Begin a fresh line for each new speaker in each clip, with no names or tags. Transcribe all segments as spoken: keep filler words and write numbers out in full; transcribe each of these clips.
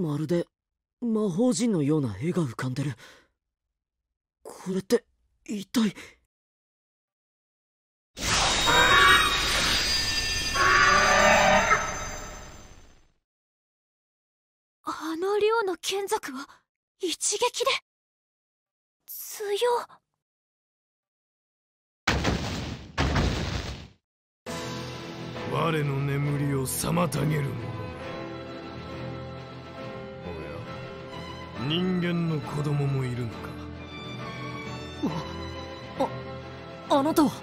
まるで魔法陣のような絵が浮かんでる。これって一体。
あの量の剣族は一撃で強。
我の眠りを妨げる者。おや、人間の子供もいるのか。
あ、あ、あなたは。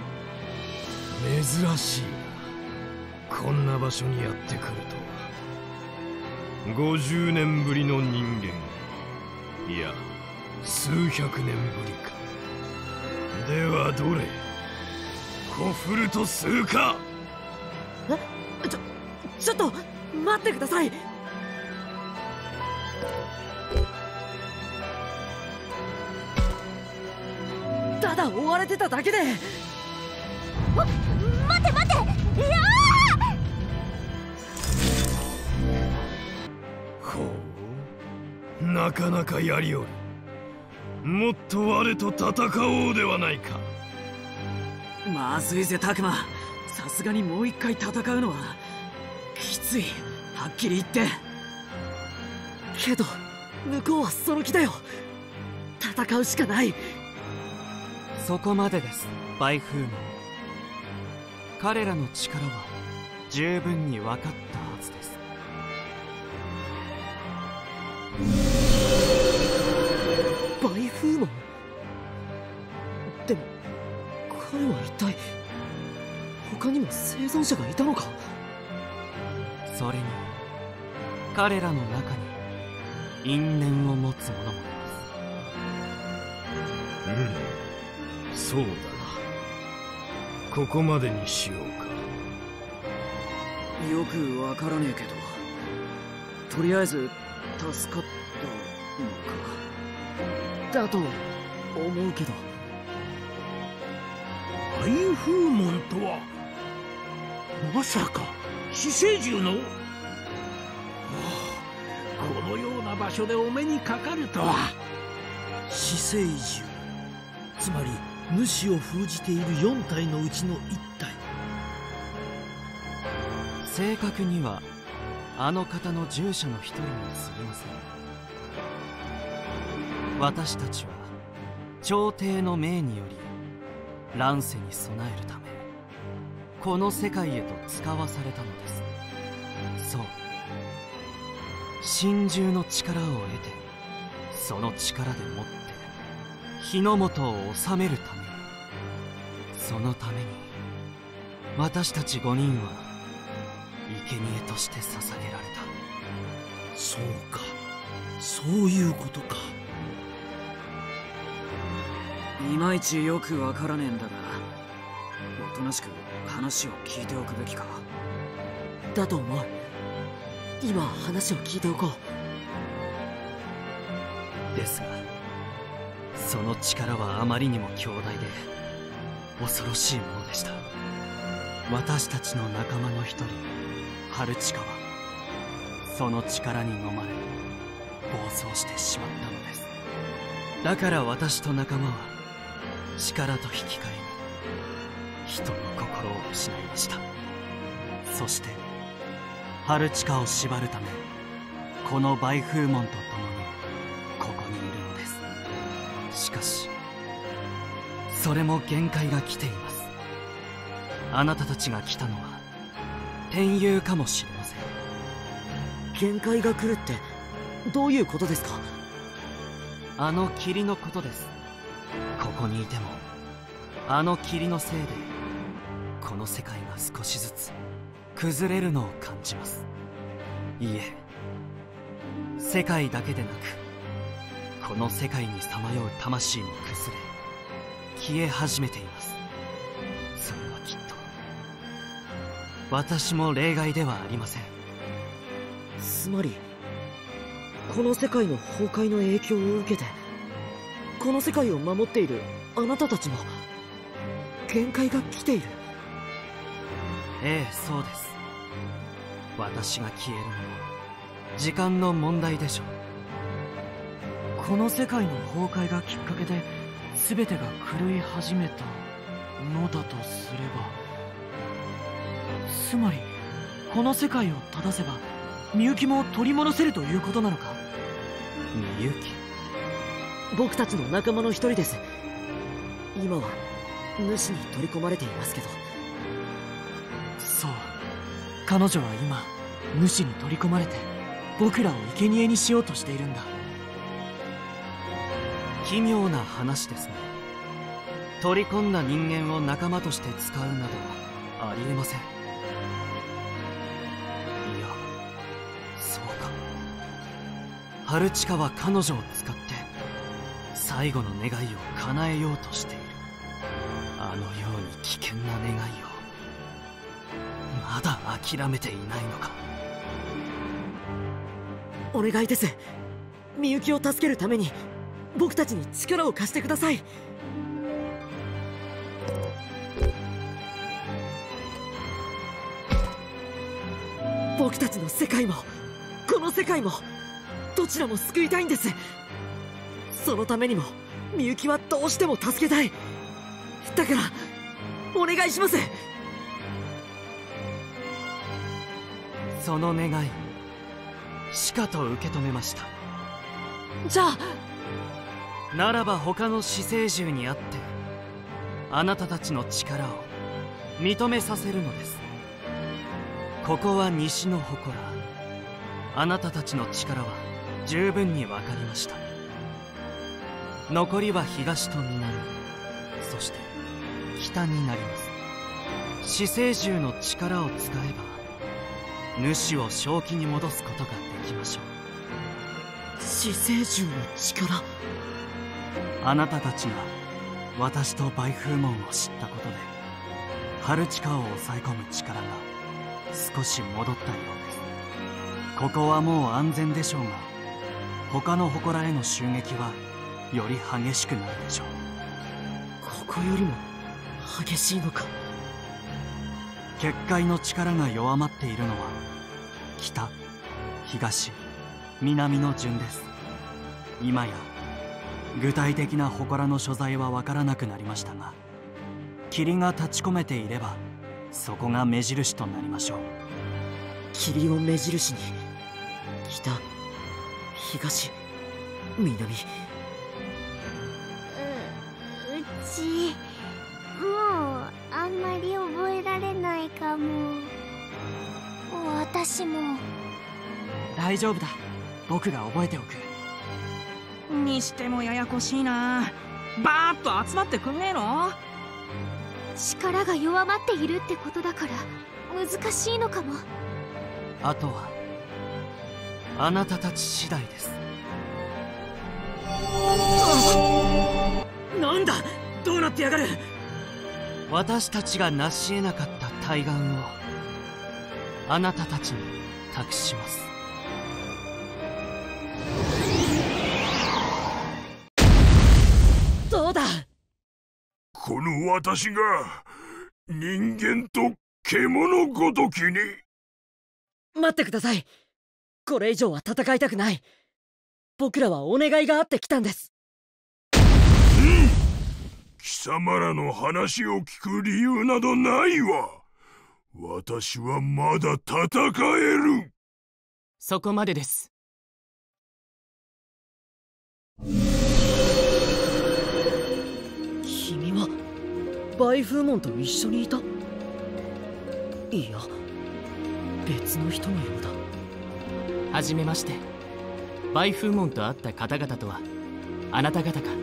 珍しいな、こんな場所にやってくるとは。ごじゅうねんぶりの人間、いや数百年ぶりか。ではどれ、コフルとするか。
え、ちょちょっと待ってください。ただ追われてただけで。
あ、待て待て、いや
ほう、なかなかやりおる。もっと我と戦おうではないか。
まずいぜタクマ、さすがにもう一回戦うのはきつい、はっきり言って。けど向こうはその気だよ。戦うしかない。
そこまでです、バイフーモン。彼らの力は十分に分かったはずです。
バイフーモン。でも彼は一体他にも生存者がいたのか。
それに彼らの中に因縁を持つ者もいます。
うん、そうだな。ここまでにしようか。
よくわからねえけど、とりあえず助かったのかだと思うけど。
バイフーモンとはまさか死生獣の。このような場所でお目にかかるとは。
死生獣、つまり主を封じているよん体のうちのいち体。
正確にはあの方の従者の一人にすぎません。私たちは朝廷の命により乱世に備えるためこの世界へと使わされたのです。そう、神獣の力を得て、その力でもって日の本を治めるために。そのために私たち五人は生贄として捧げられた。
そうか、そういうことか。
いまいちよくわからねえんだが、おとなしく話を聞いておくべきか。だと思う。今話を聞いておこ
う。ですがその力はあまりにも強大で恐ろしいものでした。私たちの仲間の一人、ハルチカはその力に飲まれ暴走してしまったのです。だから私と仲間は力と引き換えに人の心を失いました。そしてハルチカを縛るためこのバイフーモンと共にここにいるのです。しかしそれも限界が来ています。あなたたちが来たのは天佑かもしれません。
限界が来るってどういうことですか。
あの霧のことです。ここにいてもあの霧のせいでこの世界が少しずつ崩れるのを感じます。いいえ、世界だけでなくこの世界にさまよう魂も崩れ消え始めています。それはきっと私も例外ではありません。
つまりこの世界の崩壊の影響を受けてこの世界を守っているあなたたちも限界が来ている。
ええ、そうです。私が消えるのも時間の問題でしょう。
この世界の崩壊がきっかけで全てが狂い始めたのだとすれば、つまりこの世界を正せばみゆきも取り戻せるということなのか。
みゆき、
僕たちの仲間の一人です。今は主に取り込まれていますけど。そう、彼女は今主に取り込まれて僕らを生贄にしようとしているんだ。
奇妙な話ですね。取り込んだ人間を仲間として使うなどありえません。いや、そうか。春近は彼女を使って最後の願いを叶えようとしている。あのように危険な願いをまだ諦めていないのか。
お願いです。みゆきを助けるために僕たちに力を貸してください。僕たちの世界もこの世界もどちらも救いたいんです。そのためにもみゆきはどうしても助けたい。だからお願いします。
その願い、しかと受け止めました。
じゃあ
ならば他の死生獣にあってあなたたちの力を認めさせるのです。ここは西の祠。あなたたちの力は十分に分かりました。残りは東と南、そして北になります。死生獣の力を使えば主を正気に戻すことができましょう。
死生獣の力。
あなたたちが私と梅風門を知ったことで春近を抑え込む力が少し戻ったようです。ここはもう安全でしょうが、他の祠への襲撃はより激しくなるでしょう。
ここよりも激しいのか。
結界の力が弱まっているのは北、東、南の順です。今や具体的な祠の所在は分からなくなりましたが、霧が立ち込めていればそこが目印となりましょう。
霧を目印に北、東、南。
う、うちもうあんまり覚えられないかも。私も。
大丈夫だ、僕が覚えておく。
にしてもややこしいな。バーッと集まってくんねえの？
力が弱まっているってことだから難しいのかも。
あとはあなたたち次第です。
なんだ、どうなってやがる。
私たちが成し得なかった大願をあなたたちに託します。
どうだ。
この私が人間と獣ごときに。
待ってください。これ以上は戦いたくない。僕らはお願いがあって来たんです。
うん、貴様らの話を聞く理由などないわ。私はまだ戦える。
そこまでです。
君は梅風門と一緒にいた？いや、別の人のようだ。
はじめまして。梅風門と会った方々とはあなた方か。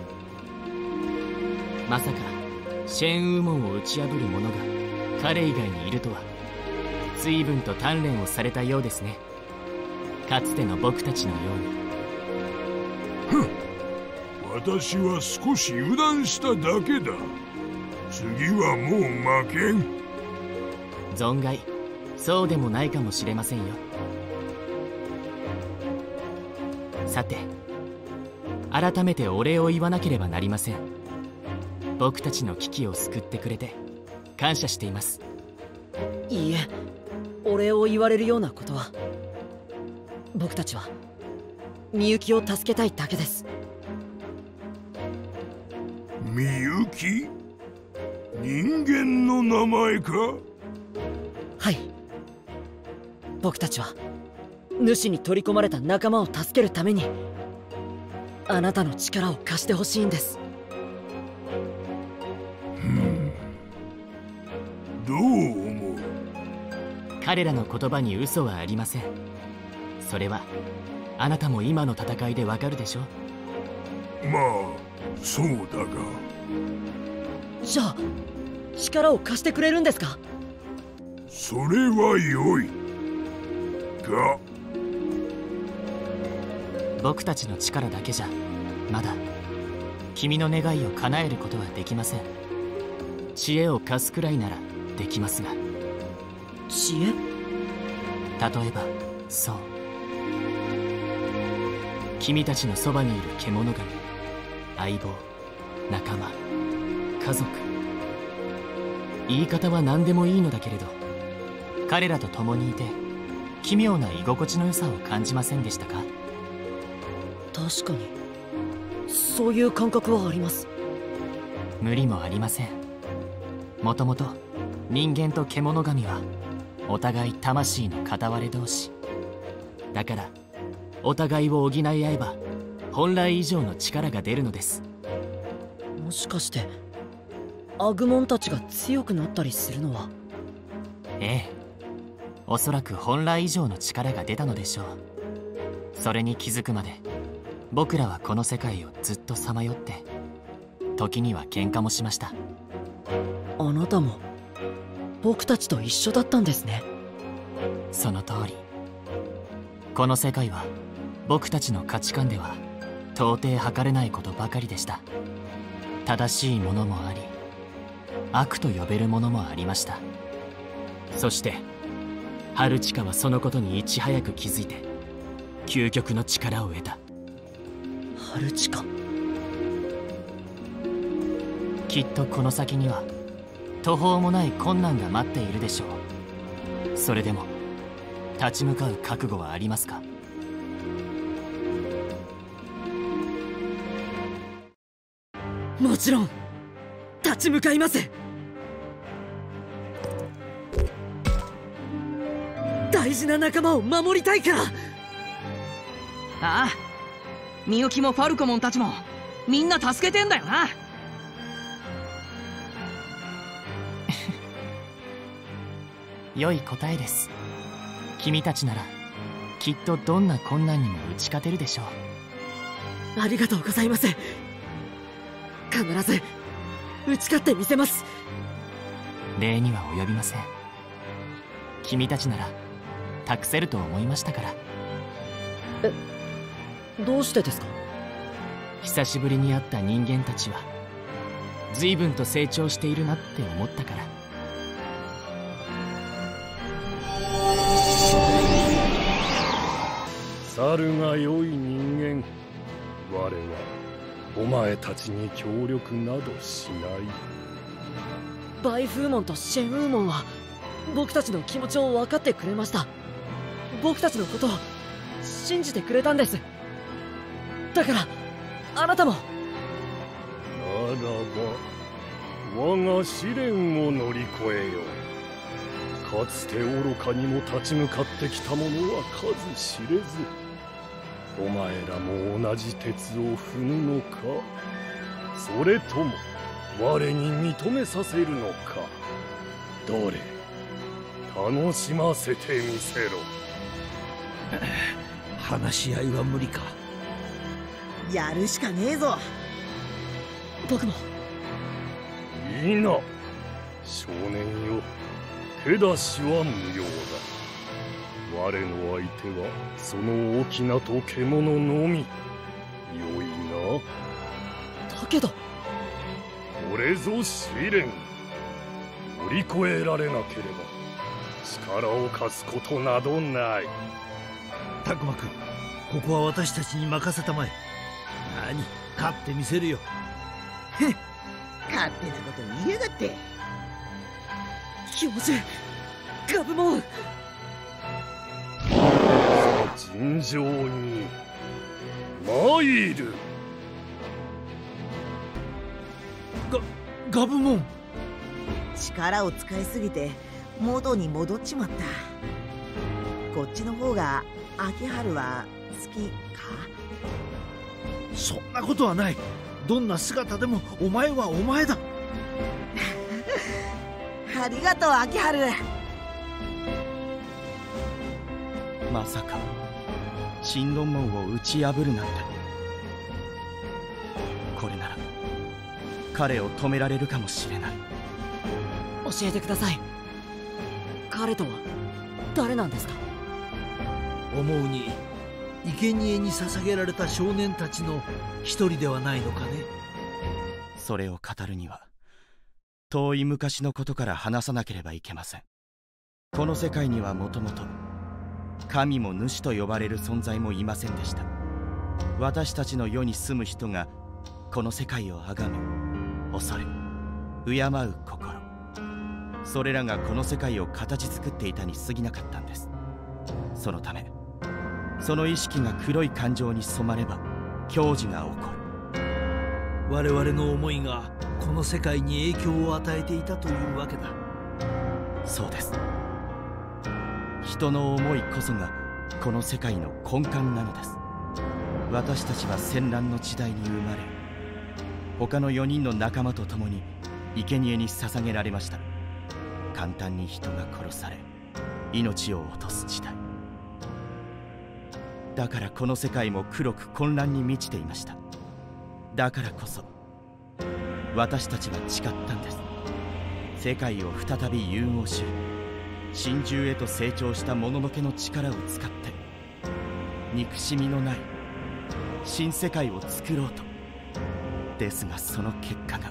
まさかシェーンウー門を打ち破る者が彼以外にいるとは。随分と鍛錬をされたようですね。かつての僕たちのように。
ふん、私は少し油断しただけだ。次はもう負けん。
存外そうでもないかもしれませんよ。さて、改めてお礼を言わなければなりません。僕たちの危機を救ってくれて感謝しています。
いいえ、お礼を言われるようなことは。 僕たちはみゆきを助けたいだけです。
みゆき？人間の名前か？
はい。僕たちは主に取り込まれた仲間を助けるためにあなたの力を貸してほしいんです。
どう思う？
彼らの言葉に嘘はありません。それはあなたも今の戦いでわかるでしょ。
まあそうだが。
じゃあ力を貸してくれるんですか？
それは良いが、
僕たちの力だけじゃまだ君の願いを叶えることはできません。知恵を貸すくらいならできますが。
知恵？
例えばそう、君たちのそばにいる獣神、相棒、仲間、家族、言い方は何でもいいのだけれど、彼らと共にいて奇妙な居心地の良さを感じませんでしたか？
確かにそういう感覚はあります。
無理もありません。もともと人間と獣神はお互い魂の片割れ同士だから、お互いを補い合えば本来以上の力が出るのです。
もしかしてアグモンたちが強くなったりするのは？
ええ、おそらく本来以上の力が出たのでしょう。それに気づくまで僕らはこの世界をずっとさまよって、時には喧嘩もしました。
あなたも僕たちと一緒だったんですね。
その通り。この世界は僕たちの価値観では到底測れないことばかりでした。正しいものもあり、悪と呼べるものもありました。そしてハルチカはそのことにいち早く気づいて究極の力を得た。
ハルチカ？
きっとこの先には途方もない困難が待っているでしょう。それでも立ち向かう覚悟はありますか？
もちろん立ち向かいます。大事な仲間を守りたいから。
ああ、みゆきもファルコモンたちもみんな助けてんだよな。
良い答えです。君たちならきっとどんな困難にも打ち勝てるでしょう。
ありがとうございます。必ず打ち勝ってみせます。
礼には及びません。君たちなら託せると思いましたから。
え、どうしてですか？
久しぶりに会った人間たちは随分と成長しているなって思ったから。
猿が良い人間、我はお前たちに協力などしない。
バイフーモンとシェンウーモンは僕たちの気持ちを分かってくれました。僕たちのことを信じてくれたんです。だからあなたも。な
らば我が試練を乗り越えよう。かつて愚かにも立ち向かってきた者は数知れず、お前らも同じ鉄を踏むのか、それとも我に認めさせるのか。どれ楽しませてみせろ。
話し合いは無理か。
やるしかねえぞ。
僕も。
いいな少年よ、手出しは無用だ。我の相手はその翁と獣のみ。よいな。
だけど
これぞ試練。乗り越えられなければ力を貸すことなどない。
タクマくん、ここは私たちに任せたまえ。何、勝ってみせるよ。
ふん、勝手なこと言いやがって。
教授ガブモン。
人戦場に参る。
ガガブモン、
力を使いすぎて元に戻っちまった。こっちの方が秋春は好きか？
そんなことはない。どんな姿でもお前はお前だ。
ありがとう秋春。
まさか神論門を打ち破るなんて。これなら彼を止められるかもしれない。
教えてください。彼とは誰なんですか？
思うに生贄に捧げられた少年たちの一人ではないのかね。
それを語るには遠い昔のことから話さなければいけません。この世界にはもともと神も主と呼ばれる存在もいませんでした。私たちの世に住む人がこの世界を崇め、恐れ、敬う心、それらがこの世界を形作っていたに過ぎなかったんです。そのためその意識が黒い感情に染まれば矜持が起こる。
我々の思いがこの世界に影響を与えていたというわけだ。
そうです。人の思いこそがこの世界の根幹なのです。私たちは戦乱の時代に生まれ、他のよにんの仲間と共に生贄に捧げられました。簡単に人が殺され命を落とす時代だから、この世界も黒く混乱に満ちていました。だからこそ私たちは誓ったんです。世界を再び融合し、真珠へと成長したもののけの力を使って憎しみのない新世界を作ろうと。ですがその結果が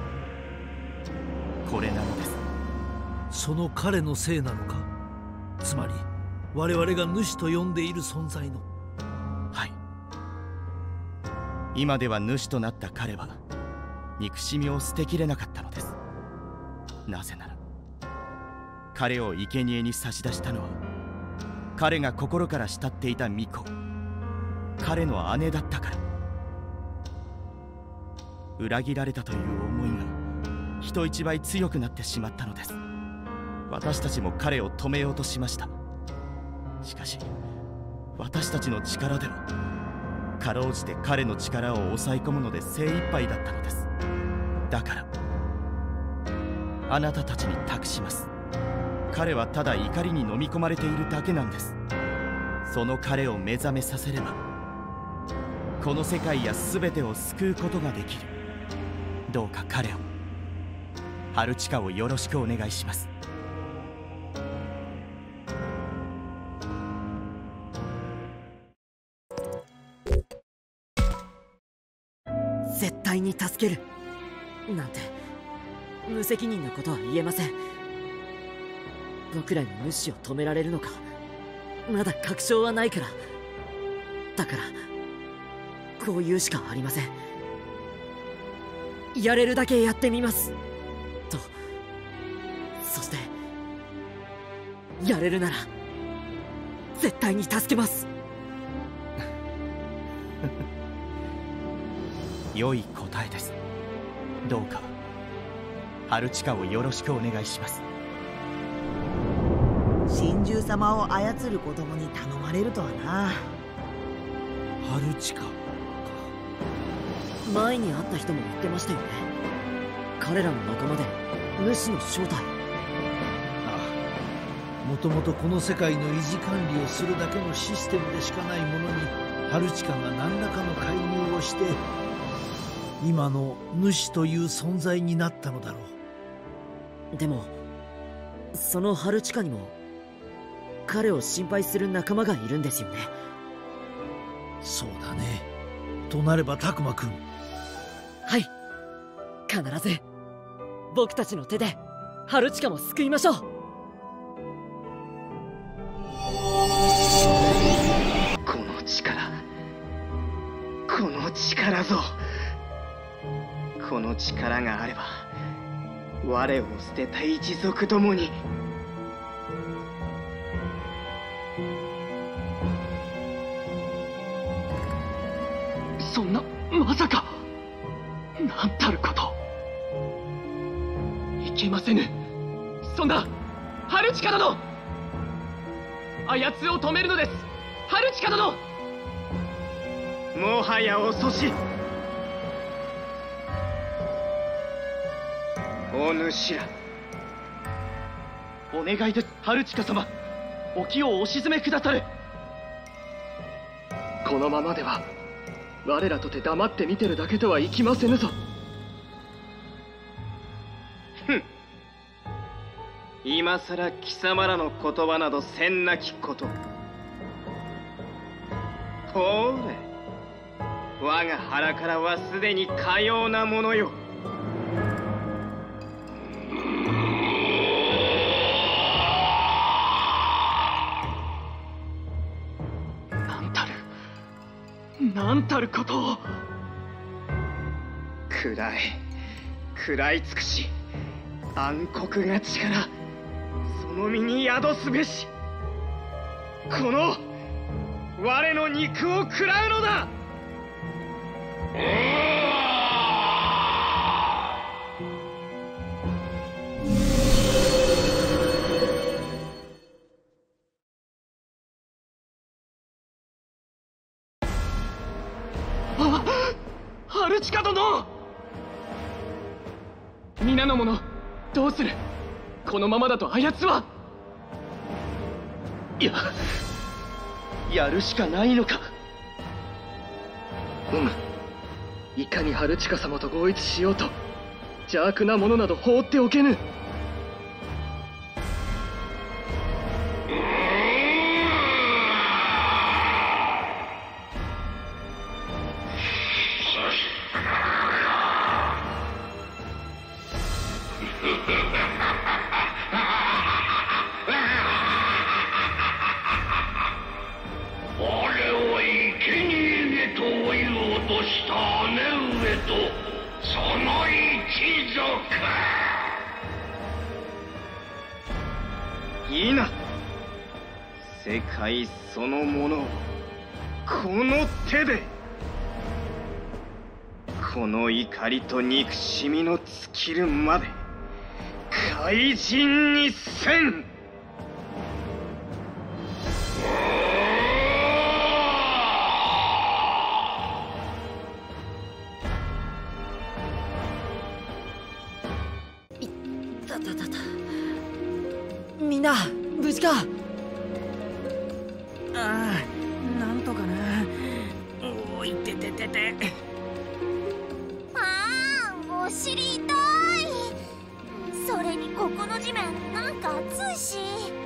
これなのです。
その彼のせいなのか？つまり我々が主と呼んでいる存在の。
はい。今では主となった彼は憎しみを捨てきれなかったのです。なぜなら彼を生贄に差し出したのは彼が心から慕っていた巫女、彼の姉だったから。裏切られたという思いが人一倍強くなってしまったのです。私たちも彼を止めようとしました。しかし私たちの力ではかろうじて彼の力を抑え込むので精一杯だったのです。だからあなたたちに託します。彼はただ怒りに飲み込まれているだけなんです。その彼を目覚めさせればこの世界や全てを救うことができる。どうか彼を、春近をよろしくお願いします。
絶対に助けるなんて無責任なことは言えません。僕らに主を止められるのかまだ確証はないから。だからこう言うしかありません。やれるだけやってみますと。そしてやれるなら絶対に助けます。
良い答えです。どうか春近をよろしくお願いします。
神獣様を操る子供に頼まれるとはな。
春近か。
前に会った人も言ってましたよね。彼らの仲間で主の正体。
ああ、もともとこの世界の維持管理をするだけのシステムでしかないものに春近が何らかの介入をして今の主という存在になったのだろ
う。でもその春近にも彼を心配する仲間がいるんですよね。
そうだね。となれば拓磨くん。
はい、必ず僕たちの手で春近も救いましょう。
この力、この力ぞ。この力があれば我を捨てた一族どもにそんな、まさか。なんたること。いけませぬ。そんな、ハルチカ殿。あやつを止めるのです、ハルチカ殿。もはや遅し。お主ら、お願いです、ハルチカ様。沖をお沈めくださる。このままでは我らとて黙って見てるだけとはいきませぬぞ。ふん、今さら貴様らの言葉などせんなきこと。ほれ、我が腹からはすでにかようなものよ。なんたることを。食らえ、食らい尽くし、暗黒が力、その身に宿すべし。この我の肉を食らうのだ。ハルチカ殿！皆の者、どうする？このままだとあやつは。いや、やるしかないのか。うむ、いかにハルチカ様と合一しようと邪悪なものなど放っておけぬ。いいな、世界そのものをこの手で。この怒りと憎しみの尽きるまで怪人にせん。
いったたたた。みんな無事か？ああ、なんとかな。おいてててて。
ああ、お尻痛い。それにここの地面なんか熱いし。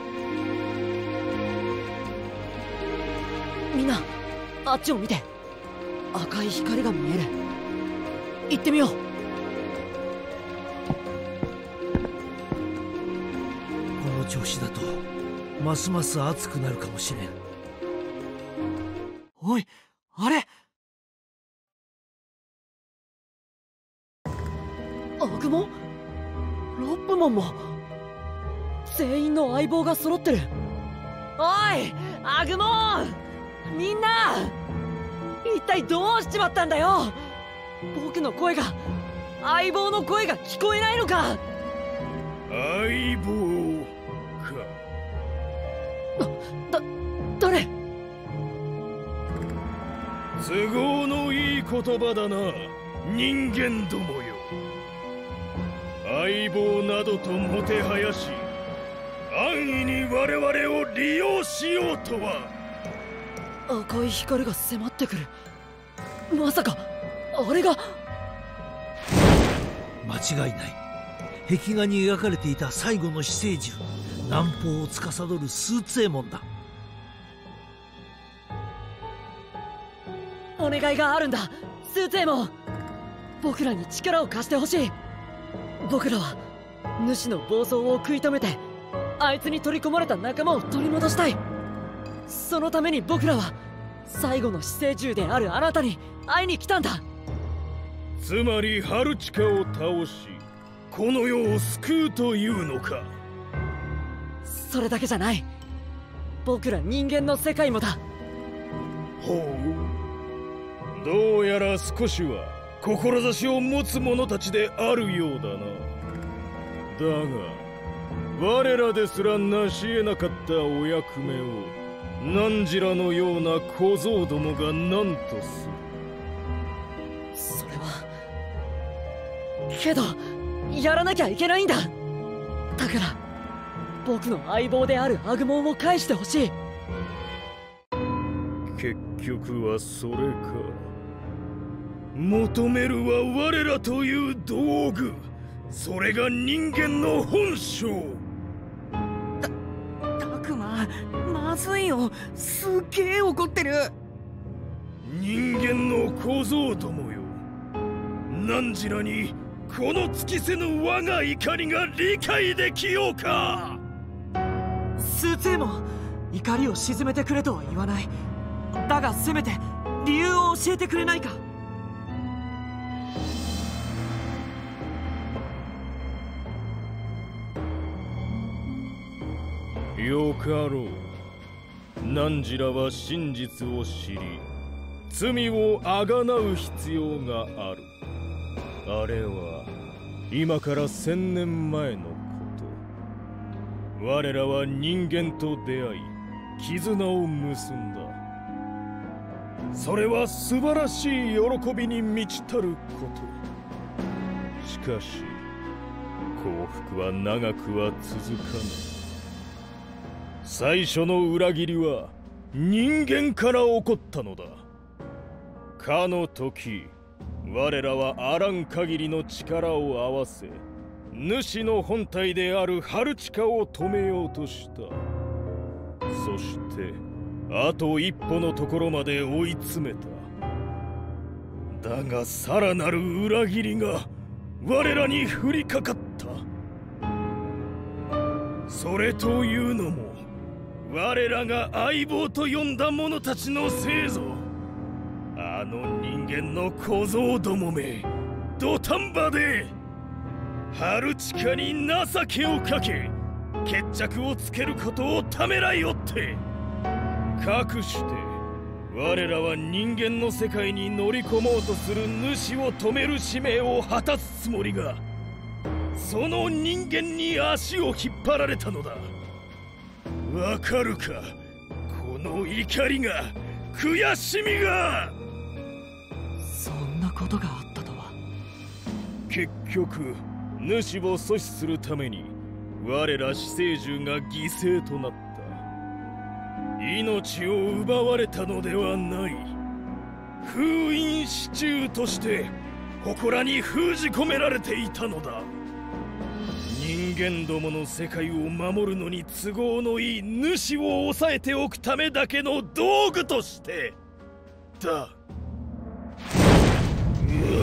みんなあっちを見て。赤い光が見える。行ってみよう。
この調子だとますます熱くなるかもしれん。
おい、あれ。アグモン、ロップモンも全員の相棒が揃ってる。おい、アグモン、みんな一体どうしちまったんだよ。僕の声が、相棒の声が聞こえないのか。
相棒か。
だ、誰？
都合のいい言葉だな、人間どもよ。相棒などともてはやし、安易に我々を利用しようとは。
赤い光が迫ってくる。まさかあれが。
間違いない。壁画に描かれていた最後の死生獣、南方を司るスーツエモンだ。
お願いがあるんだ、スーツエモン。僕らに力を貸してほしい。僕らは主の暴走を食い止めて、あいつに取り込まれた仲間を取り戻したい。そのために僕らは最後の死生獣であるあなたに会いに来たんだ。
つまりハルチカを倒し、この世を救うというのか。
それだけじゃない。僕ら人間の世界もだ。
ほう、 どうやら少しは志を持つ者たちであるようだな。だが我らですら成し得なかったお役目を汝らのような小僧どもが何とする。
それはけどやらなきゃいけないんだ。だから僕の相棒であるアグモンを返してほしい。
結局はそれか。求めるは我らという道具、それが人間の本性。
たくま、まずいよ。すっげえ怒ってる。
人間の小僧どもよ、汝らにこの尽きせぬ我が怒りが理解できようか。
スーツーも怒りを鎮めてくれとは言わない。だがせめて理由を教えてくれないか。
よかろう。汝らは真実を知り、罪をあがなう必要がある。あれは今から千年前のこと。我らは人間と出会い絆を結んだ。それは素晴らしい喜びに満ちたること。しかし幸福は長くは続かぬ。最初の裏切りは人間から起こったのだ。かの時我らはあらん限りの力を合わせ、主の本体であるハルチカを止めようとした。そしてあと一歩のところまで追い詰めた。だがさらなる裏切りが我らに降りかかった。それというのも我らが相棒と呼んだ者たちのせいぞ。あの人間の小僧どもめ、土壇場でハルチカに情けをかけ決着をつけることをためらいおって、かくして我らは人間の世界に乗り込もうとする主を止める使命を果たすつもりが、その人間に足を引っ張られたのだ。わかるか、この怒りが、悔しみが。
そんなことがあったとは。
結局主を阻止するために我ら死生獣が犠牲となった。命を奪われたのではない。封印支柱として祠に封じ込められていたのだ。人間どもの世界を守るのに都合のいい主を抑えておくためだけの道具としてだ。う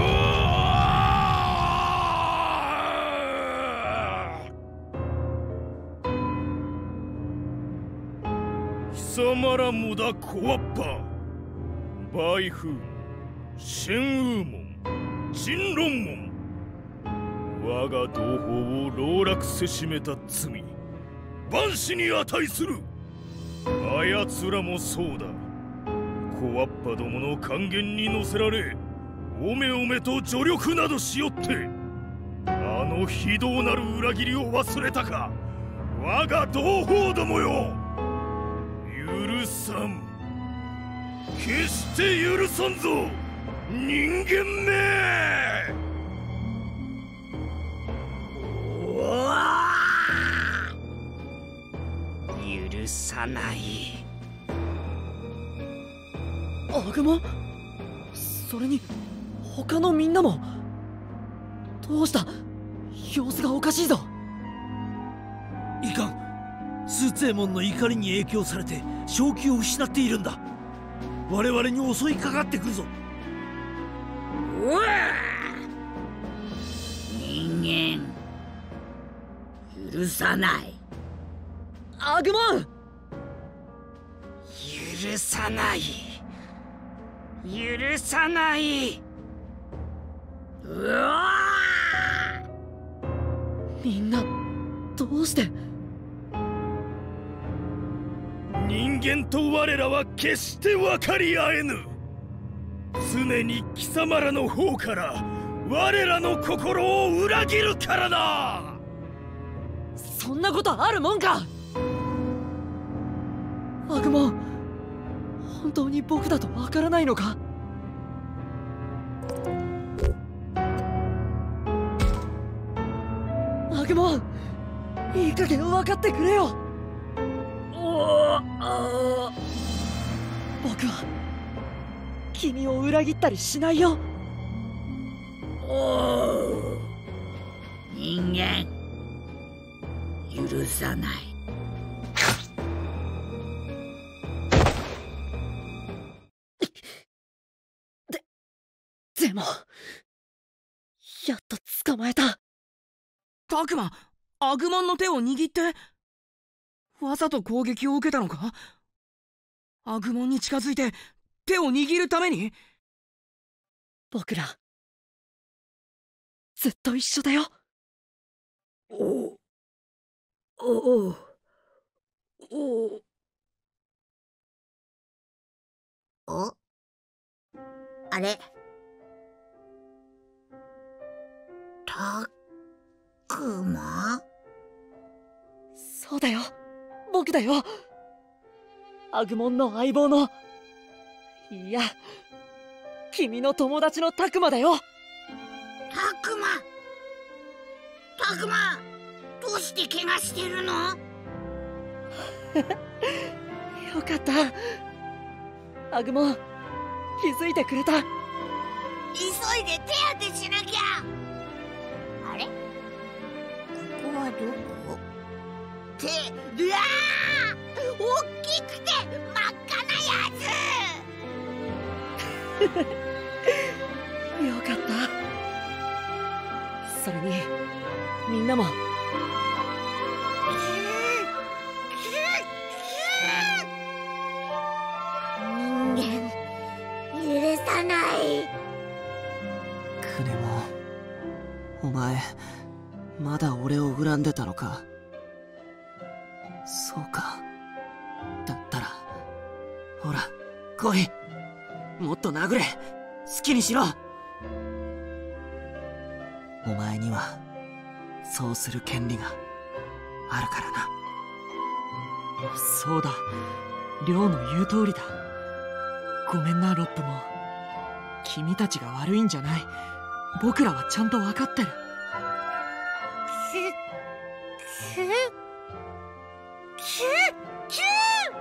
貴様らもだ、コアッパ。バイフーン、シェンウーモン、ジンロンモン、我が同胞を籠絡せしめた罪、万死に値する。あやつらもそうだ。コアッパどもの還元に乗せられ、おめおめと助力などしよって、あの非道なる裏切りを忘れたか、我が同胞どもよ。許さん、決して許さんぞ、人間め。
許さない。
アグモン、それに他のみんなも。どうした？様子がおかしいぞ。
いかん、スーツエモンの怒りに影響されて正気を失っているんだ。我々に襲いかかってくるぞ。
うわ！人間許さない。
アグモン、
許さない、許さない。うわ！
みんなどうして？
人間と我らは決して分かり合えぬ。 常に貴様らの方から我らの心を裏切るからな。
そんなことあるもんか。アグモン、本当に僕だとわからないのか。アグモン、いい加減分かってくれよ。僕は君を裏切ったりしないよ。
人間許さない。
ででもやっと捕まえた。
タクマ、アグモンの手を握ってわざと攻撃を受けたのか。アグモンに近づいて手を握るために。
僕らずっと一緒だよ。おおおお
おあれ、たくま？
そうだよ、僕だよ。アグモンの相棒の、いや、君の友達のタクマだよ。
タクマ、タクマ、どうして怪我してるの？
よかった。アグモン、気づいてくれた。
急いで手当てしなきゃ。
あれ？ここはどこ？
手、うわー！大きくて真っ赤なや
つ。よかった。それにみんなも。
人間許さない。
クネモン、お前まだ俺を恨んでたのか。そうか。だったらほら来い。もっと殴れ。好きにしろ。お前にはそうする権利があるからな。そうだ、亮の言う通りだ。ごめんなロップも。君たちが悪いんじゃない。僕らはちゃんと分かってる。
キュキュキュキュ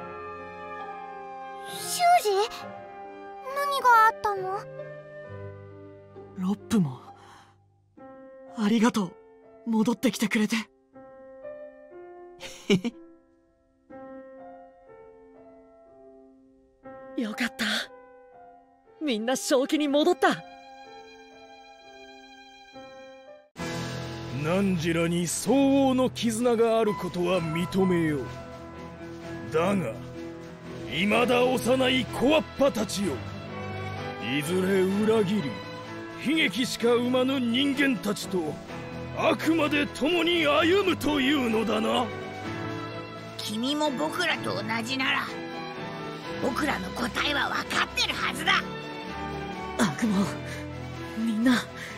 修二、何があったの？
ロップもありがとう、戻ってきてくれて。よかった、みんな正気に戻った。
汝らに相応の絆があることは認めよう。だが未だ幼い小わっぱたちよ、いずれ裏切り悲劇しか生まぬ人間たちとあくまで共に歩むというのだな。
君も僕らと同じなら僕らの答えは分かってるはずだ。
アグモン、みんな。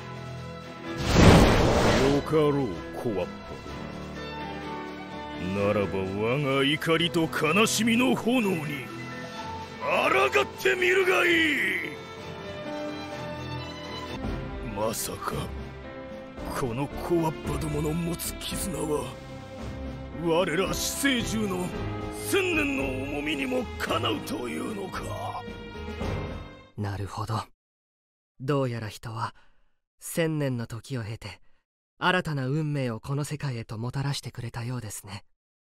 よかろう小わっぱ。ならば我が怒りと悲しみの炎に抗ってみるがいい。まさかこの小わっぱどもの持つ絆は我ら死生獣の千年の重みにもかなうというのか。
なるほど。どうやら人は千年の時を経て新たな運命をこの世界へともたらしてくれたようですね。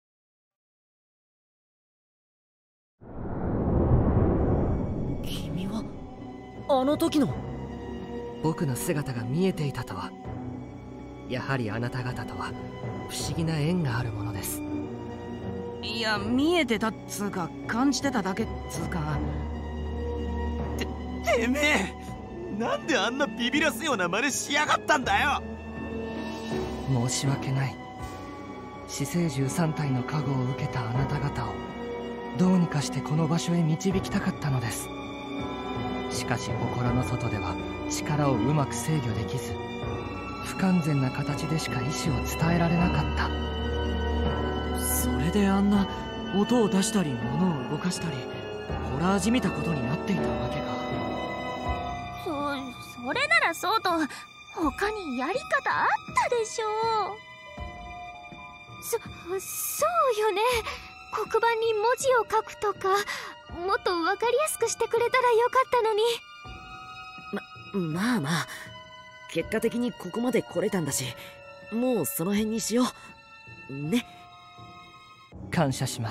君はあの時の。
僕の姿が見えていたとは。やはりあなた方とは不思議な縁があるものです。
いや、見えてたっつうか感じてただけっつうか。
て、てめえなんであんなビビらすような真似しやがったんだよ。
申し訳ない。死生獣さん体の加護を受けたあなた方をどうにかしてこの場所へ導きたかったのです。 しかし心の外では力をうまく制御できず、不完全な形でしか意志を伝えられなかった。
それであんな音を出したり物を動かしたりホラーじみたことになっていたわけか。
そそれならそうと他にやり方あったでしょう。そそうよね。黒板に文字を書くとかもっと分かりやすくしてくれたらよかったのに。
ままあまあ結果的にここまで来れたんだし、もうその辺にしようね。
感謝します。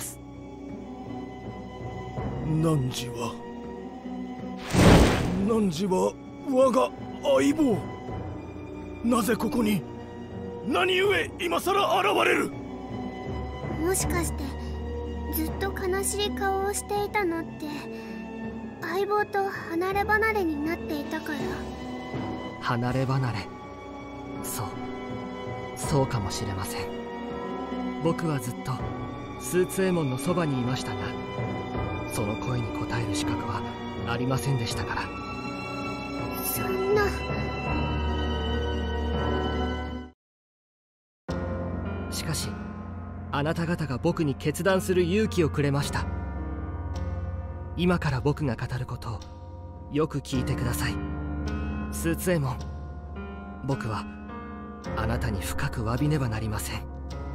汝は汝は我が相棒。なぜここに？何故今さら現れる？
もしかしてずっと悲しい顔をしていたのって相棒と離れ離れになっていたから？
離れ離れ、そうそうかもしれません。僕はずっとスーツエモンのそばにいましたが、その声に応える資格はありませんでしたから。
そんな。
しかしあなた方が僕に決断する勇気をくれました。今から僕が語ることをよく聞いてください。スーツエモン、僕はあなたに深く詫びねばなりません。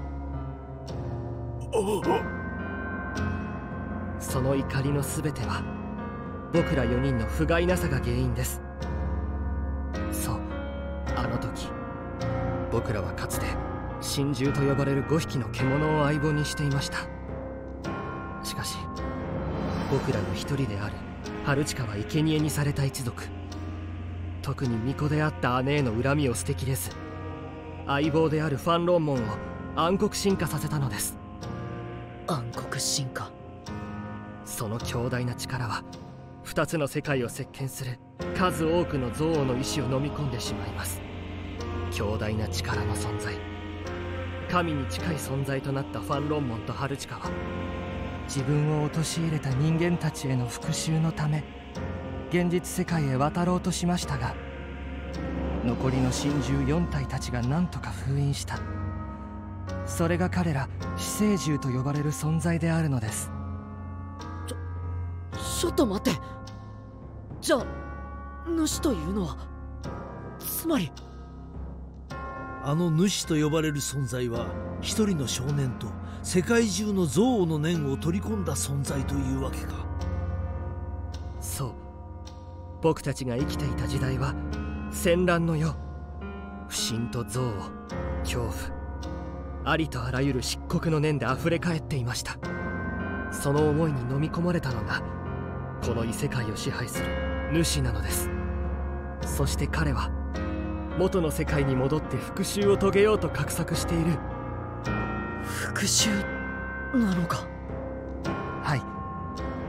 その怒りのすべては僕らよにんの不甲斐なさが原因です。そう、あの時僕らはかつて神獣と呼ばれるごひきの獣を相棒にしていました。しかし僕らの一人である春近は生贄にされた一族、特に巫女であった姉への恨みを捨てきれず、相棒であるファン・ロンモンを暗黒進化させたのです。
暗黒進化。
その強大な力は二つの世界を席巻する数多くの憎悪の意志を飲み込んでしまいます。強大な力の存在、神に近い存在となったファン・ロンモンとハルチカは、自分を陥れた人間たちへの復讐のため現実世界へ渡ろうとしましたが、残りの神獣よん体たちが何とか封印した。それが彼ら死生獣と呼ばれる存在であるのです。
ちょちょっと待って。じゃあ主というのはつまり。
あの主と呼ばれる存在は一人の少年と世界中の憎悪の念を取り込んだ存在というわけか。
そう、僕たちが生きていた時代は戦乱の世、不信と憎悪、恐怖、ありとあらゆる漆黒の念であふれ返っていました。その思いに飲み込まれたのがこの異世界を支配する主なのです。そして彼は元の世界に戻って復讐を遂げようと画策している。
復讐なのか？
はい、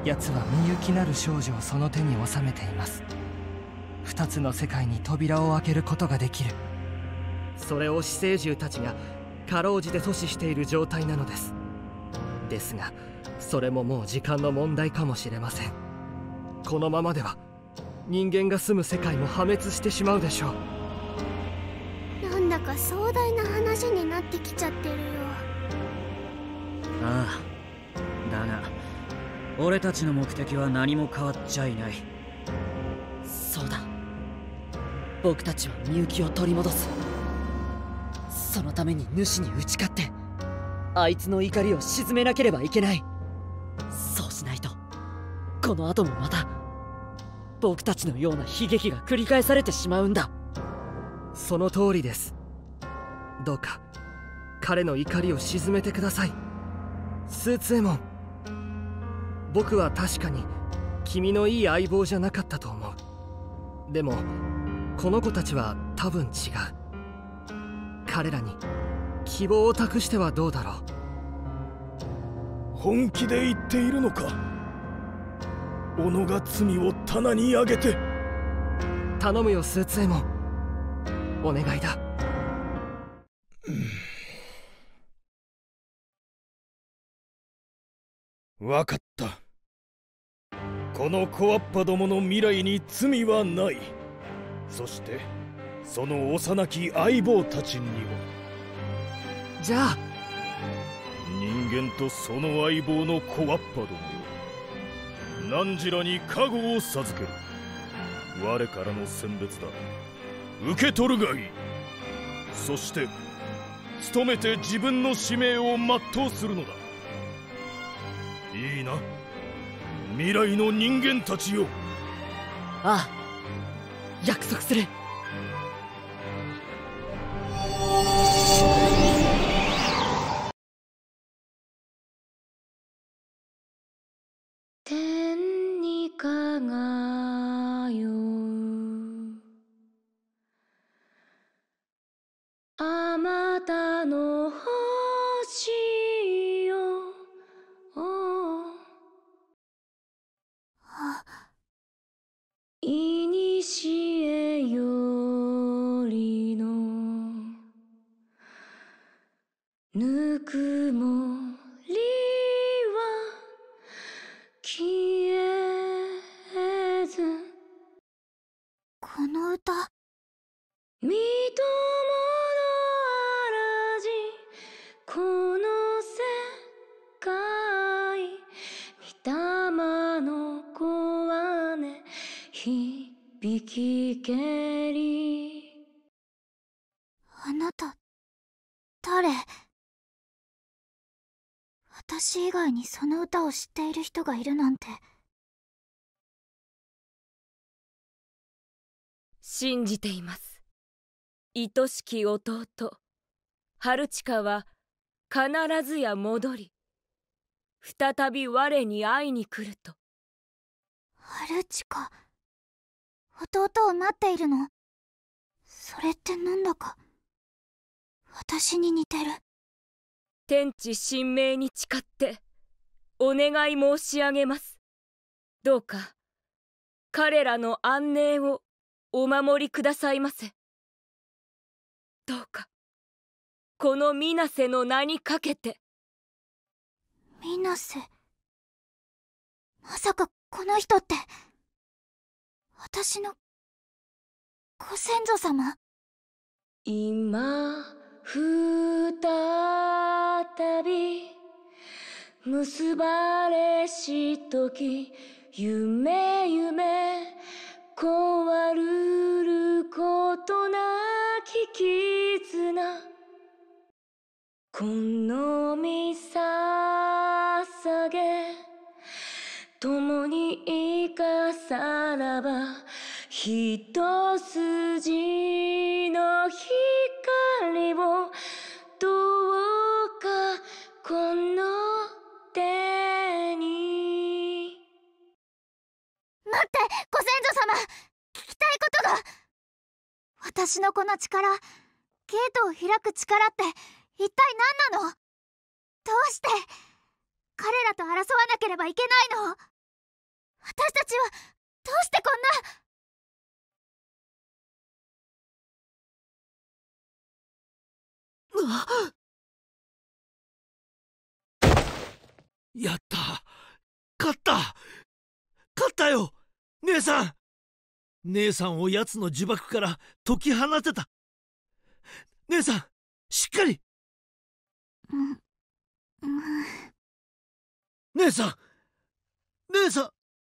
奴はみゆきなる少女をその手に収めています。二つの世界に扉を開けることができる。それを死生獣たちがかろうじて阻止している状態なのです。ですがそれももう時間の問題かもしれません。このままでは人間が住む世界も破滅してしまうでしょう。
なんだか壮大な話になってきちゃってるよ。
ああ、だが俺たちの目的は何も変わっちゃいない。
そうだ、僕たちはみゆきを取り戻す。そのために主に打ち勝ってあいつの怒りを鎮めなければいけない。そうしないとこの後もまた僕たちのような悲劇が繰り返されてしまうんだ。
その通りです。どうか彼の怒りを鎮めてください。スーツエモン、僕は確かに君のいい相棒じゃなかったと思う。でもこの子たちは多分違う。彼らに希望を託してはどうだろ
う。本気で言っているのか？己が罪を棚に上げて。
頼むよスーツエモン、お願いだ。
分かった。 この小わっぱどもの未来に罪はない。そしてその幼き相棒たちにも。
じゃあ
人間とその相棒の小わっぱどもよ、汝らに加護を授ける。我からの選別だ。受け取るがいい。そして努めて自分の使命を全うするのだ。いいな、未来の人間たちよ。
ああ、約束する。
天に輝うあまたの星よ。いにしえよりのぬくもりは消えず、この歌みとものあらじ、この世界御霊の子はね響きけり。あなた誰？私以外にその歌を知っている人がいるなんて。
信じています。愛しき弟春近は必ずや戻り、再び我に会いに来ると。
春近、弟を待っているの？それってなんだか私に似てる。
天地神明に誓ってお願い申し上げます。どうか彼らの安寧をお守りくださいませ。どうかこの水瀬の名にかけて。
水瀬、まさかこの人って私のご先祖様？今再び結ばれしとき、夢夢壊るることなき絆、この身捧げ共に生かさらば、一筋の光をどうかこの手に。待って、ご先祖様、聞きたいことが。私のこの力、ゲートを開く力って一体何なの？どうして彼らと争わなければいけないの？私たちはどうしてこんな。
やった、勝った勝ったよ姉さん。姉さんを奴の呪縛から解き放てた。姉さん、しっかり。
うんうん、
姉さん姉さん。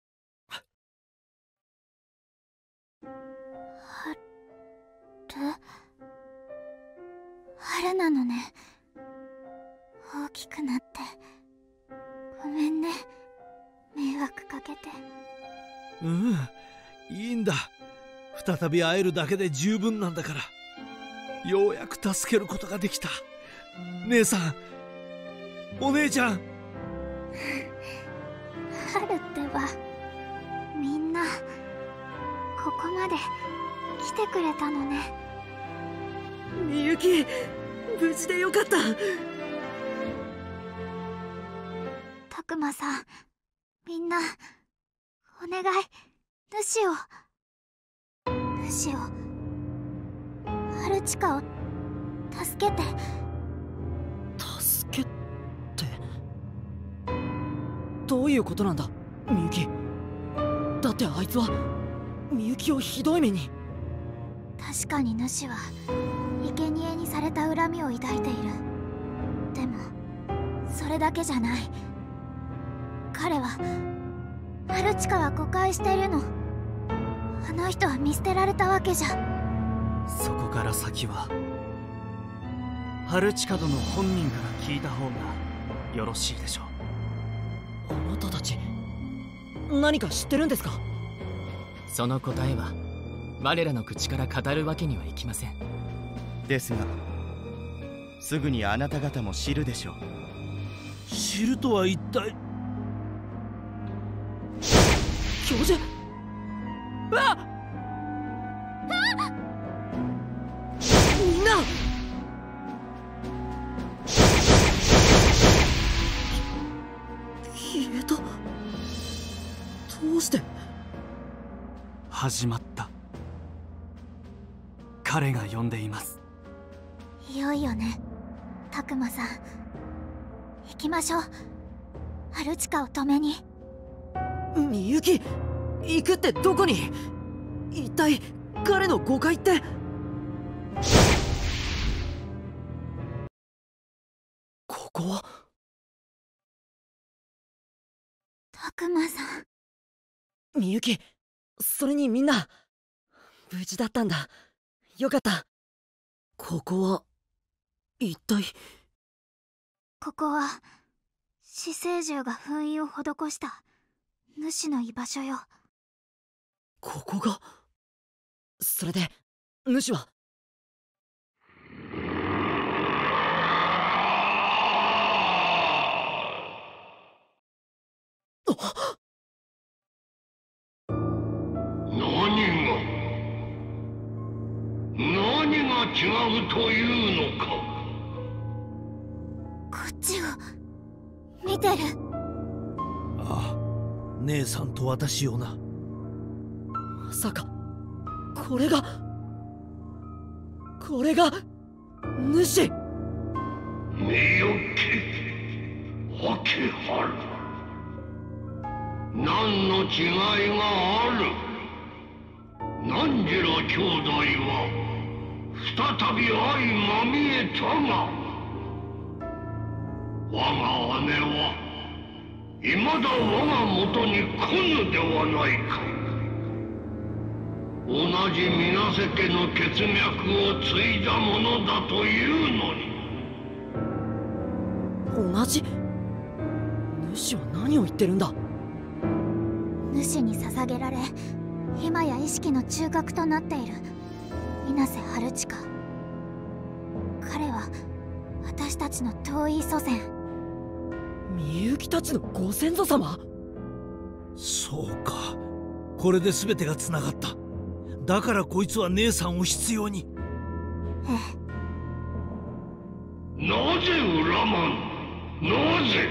春春なのね。大きくなってごめんね、迷惑かけて。
うん、いいんだ。再び会えるだけで十分なんだから。ようやく助けることができた。姉さん、お姉ちゃん。
春ってば、みんなここまで来てくれたのね。
みゆき、無事でよかった。
たくまさん、みんなお願い、主を主を春近を助けて。
助けってどういうことなんだ、みゆき。
だってあいつはみゆきをひどい目に。
確かに主は生贄にされた恨みを抱いている。でもそれだけじゃない。彼はハルチカは誤解してるの。あの人は見捨てられたわけじゃ。
そこから先はハルチカ殿本人から聞いた方がよろしいでしょう。
あなたたち何か知ってるんですか？
その答えは我らの口から語るわけにはいきません。
ですがすぐにあなた方も知るでしょう。
知るとは一体。
教授。あっみんな消えた。どうして？
始まった。彼が呼んでいます。
いよいよね、タクマさん。行きましょう、ハルチカを止めに。
みゆき、行くってどこに？一体彼の誤解って。ここは
タクマさん。
みゆき、それにみんな無事だったんだ。よかった。ここは一体。
ここは死生獣が封印を施した主の居場所よ。
ここが。それで主は？
何が何が違うというのか。
こっちを見てる。
ああ、姉さんと私をな。
まさかこれがこれが主。
みゆき、秋春、何の違いがある。何時ら兄弟は再び相まみえたが、我が姉はいまだ我が元に来ぬではないか。同じ水瀬家の血脈を継いだものだというの
に。同じ？主は何を言ってるんだ？
主に捧げられ今や意識の中核となっている水瀬ハルチカ。彼は私たちの遠い祖先。
みゆきたちのご先祖様？
そうか、これで全てがつながった。だからこいつは姉さんを必要に。
え
え。なぜ恨まぬ？なぜ？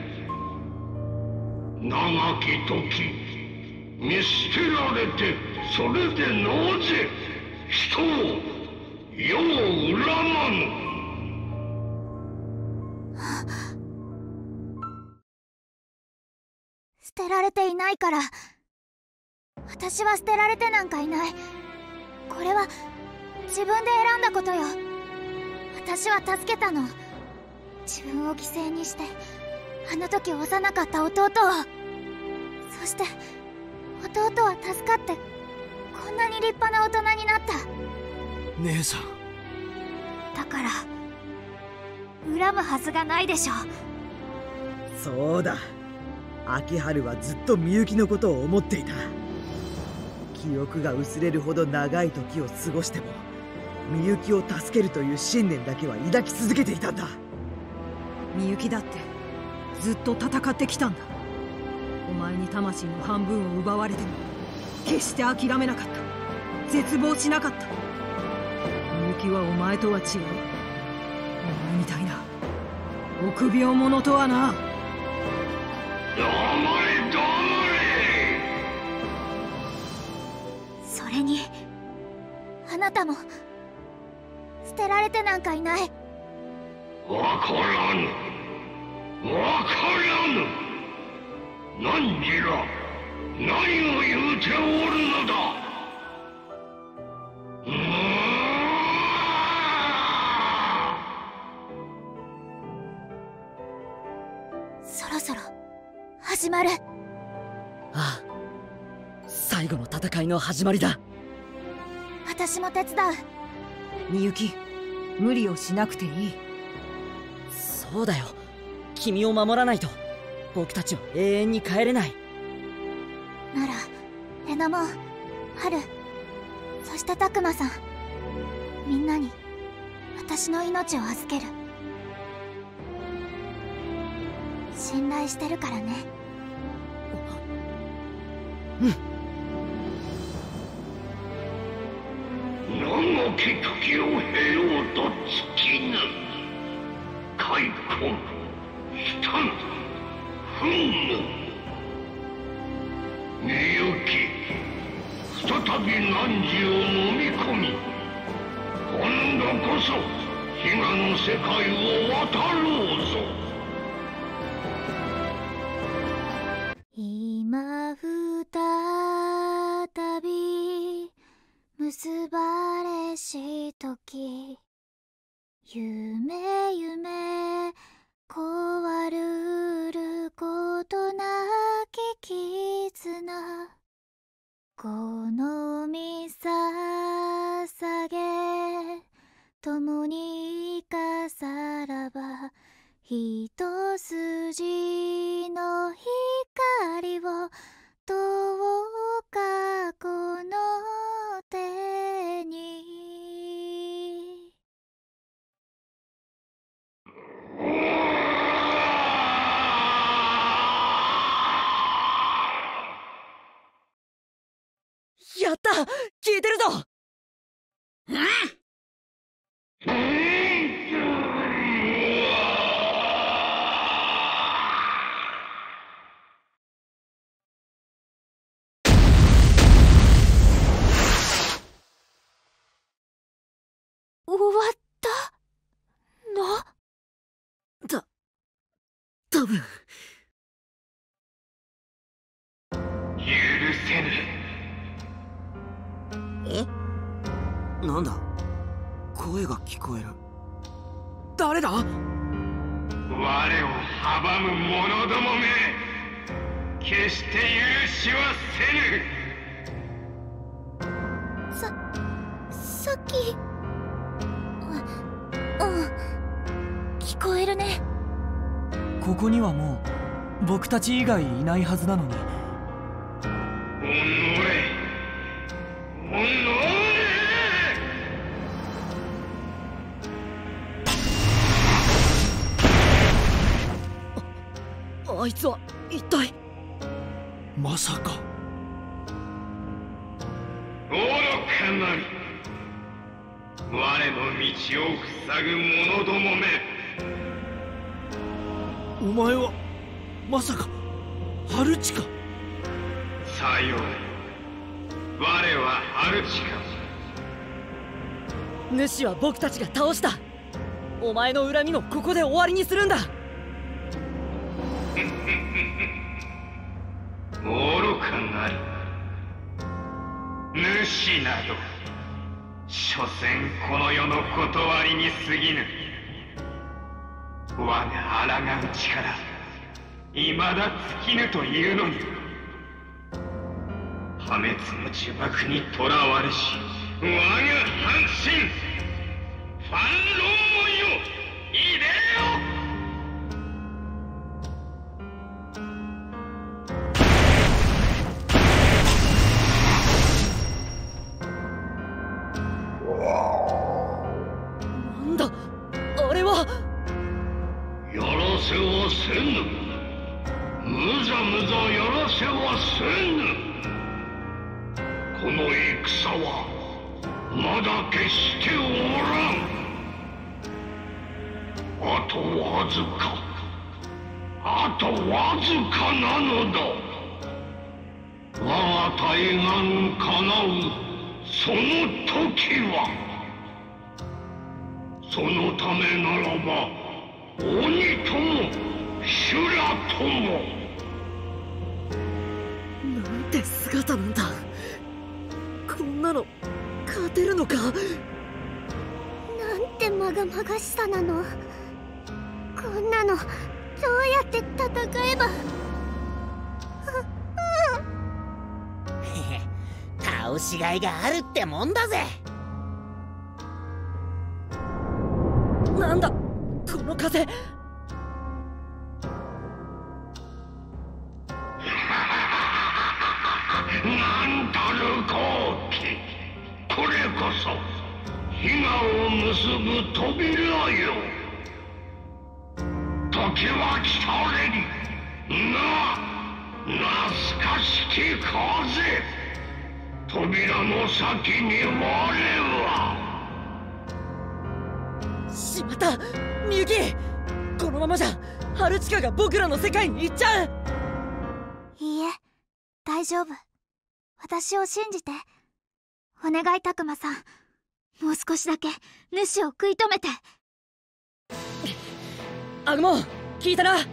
長き時見捨てられて、それでなぜ人を世を恨まぬ？
捨てられていないから。私は捨てられてなんかいない。これは自分で選んだことよ。私は助けたの。自分を犠牲にしてあの時幼かった弟を。そして弟は助かってこんなに立派な大人になった。
姉さん。
だから恨むはずがないでしょ。
そうだ、秋春はずっとみゆきのことを思っていた。記憶が薄れるほど長い時を過ごしてもみゆきを助けるという信念だけは抱き続けていたんだ。
みゆきだってずっと戦ってきたんだ。お前に魂の半分を奪われても決して諦めなかった。絶望しなかった。みゆきはお前とは違う。お前みたいな臆病者とはな。
黙れ黙れ。
それにあなたも捨てられてなんかいない。
わからぬ、わからぬ。何時ら何を言う
まる。
ああ、最後の戦いの始まりだ。
私も手伝う。
みゆき、無理をしなくていい。
そうだよ、君を守らないと僕たちは永遠に帰れない。
ならレナモン、ハル、そしてタクマさん、みんなに私の命を預ける。信頼してるからね。
うん。
長き時を経ようと尽きぬ開墾、悲嘆、憤怒、みゆき、再び汝を飲み込み、今度こそ悲願の世界を渡ろうぞ。
今再び結ばれし時、夢夢壊るることなき絆、この身捧げ共に生かさらば、一筋の光をどうかこの手に。
やった、聞いてるぞ。
終わったの？
た、多分。
許せぬ。
え？なんだ？声が聞こえる。
誰だ？
我を阻む者どもめ、決して許しはせぬ。
さ、さっき、う、うん、聞こえるね。
ここにはもう僕たち以外いないはずなのに。
おのれ、おのれ。
あいつは一体。
まさか。
愚かなり。我の道を塞ぐ者どもめ。
お前はまさかハルチか。
さよう。我はハルチカ。
主は僕たちが倒した。お前の恨みもここで終わりにするんだ。
愚かなり。主など所詮この世の断りに過ぎぬ。我が抗う力未だ尽きぬというのに、破滅の呪縛にとらわれし我が半身ファンロンモンよ、いでよ。
なんだあれは。
やらせはせぬ。むざむざやらせはせぬ。この戦はまだ決しておらん。あとわずか、あとわずかなのだ。我が大願叶うその時は、そのためならば鬼とも修羅とも。
なんて姿なんだ。こんなの勝てるのか。
なんてまがまがしさなの。こんなのどうやって戦えば。
倒しがいがあるってもんだぜ。
なんだこの風。
なんたる好機。これこそ悲願を結ぶ扉よ。時は来たれにな、懐かしき風。扉の先に我は。
しまった、みゆき。このままじゃハルチカが僕らの世界に行っちゃう。
いいえ、大丈夫。私を信じて。お願い、たくまさん。もう少しだけ主を食い止めて。
アグモン、聞いたな。うん、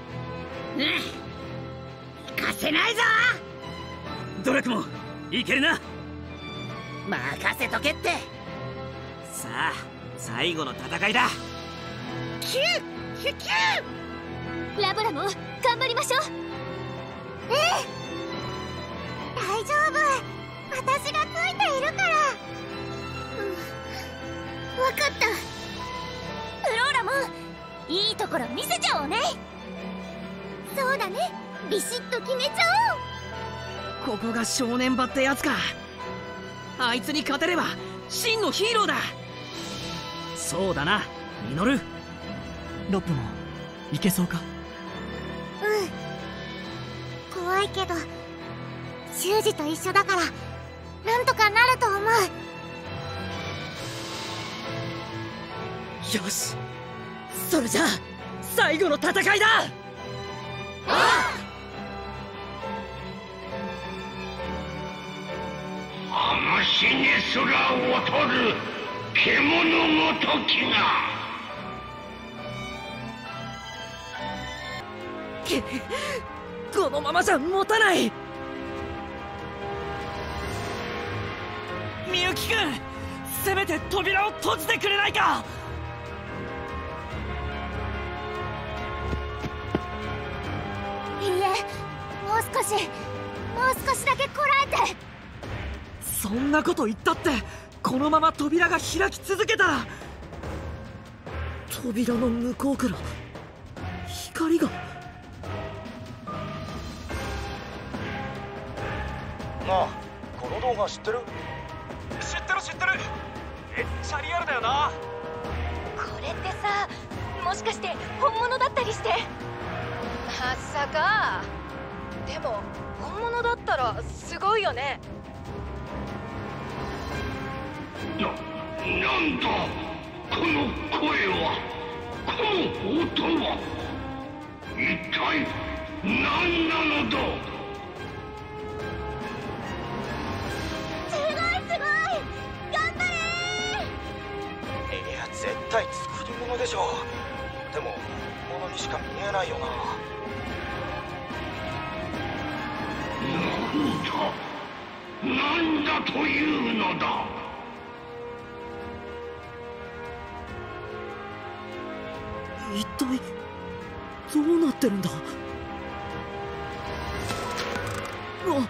行かせないぞ。
ドラクモン、いけるな。
任せとけって。
さあ最後の戦いだ。
キュッキュッキュ
ッ。ラブラも頑張りましょう。ええ、大丈夫。私がついているから。うん、分かった。フローラもいいところ見せちゃおうね。そうだね、ビシッと決めちゃ
おう。ここが正念場ってやつか。あいつに勝てれば真のヒーローだ。
そうだな、ミノル。
ロップもいけそうか。
うん、怖いけど修二と一緒だからなんとかなると思う。
よし、それじゃあ最後の戦いだ。
ああ、話にすら劣る獣ごときが。
このままじゃ持たない。みゆきくん、せめて扉を閉じてくれないか。
いいえ、もう少しもう少しだけこらえて。
そんなこと言ったってこのまま扉が開き続けたら、扉の向こうから光が。
なあ、この動画知ってる？知ってる知ってる。めっちゃリアルだよな。
これってさ、もしかして本物だったりして。まさか。でも本物だったらすごいよね。
な、なんだこの声は、この音は。一体何なのだ。
すごいすごい、頑張れ
ー。いや絶対作り物でしょ。でも本物にしか見えないよな。
なんだなんだというのだ。
一体どうなってるんだ。あ、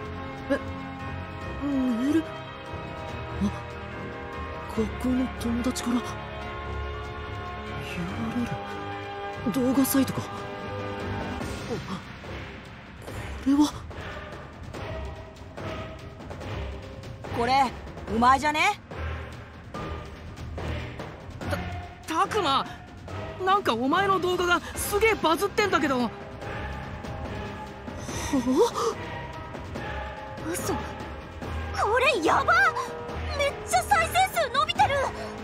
え、メール。あ、学校の友達から ユーアールエル、動画サイトか。これは
これお前じゃね？
た、たくま、なんかお前の動画がすげえバズってんだけど。は
あ？嘘。これやば。めっちゃ再生数伸びてる。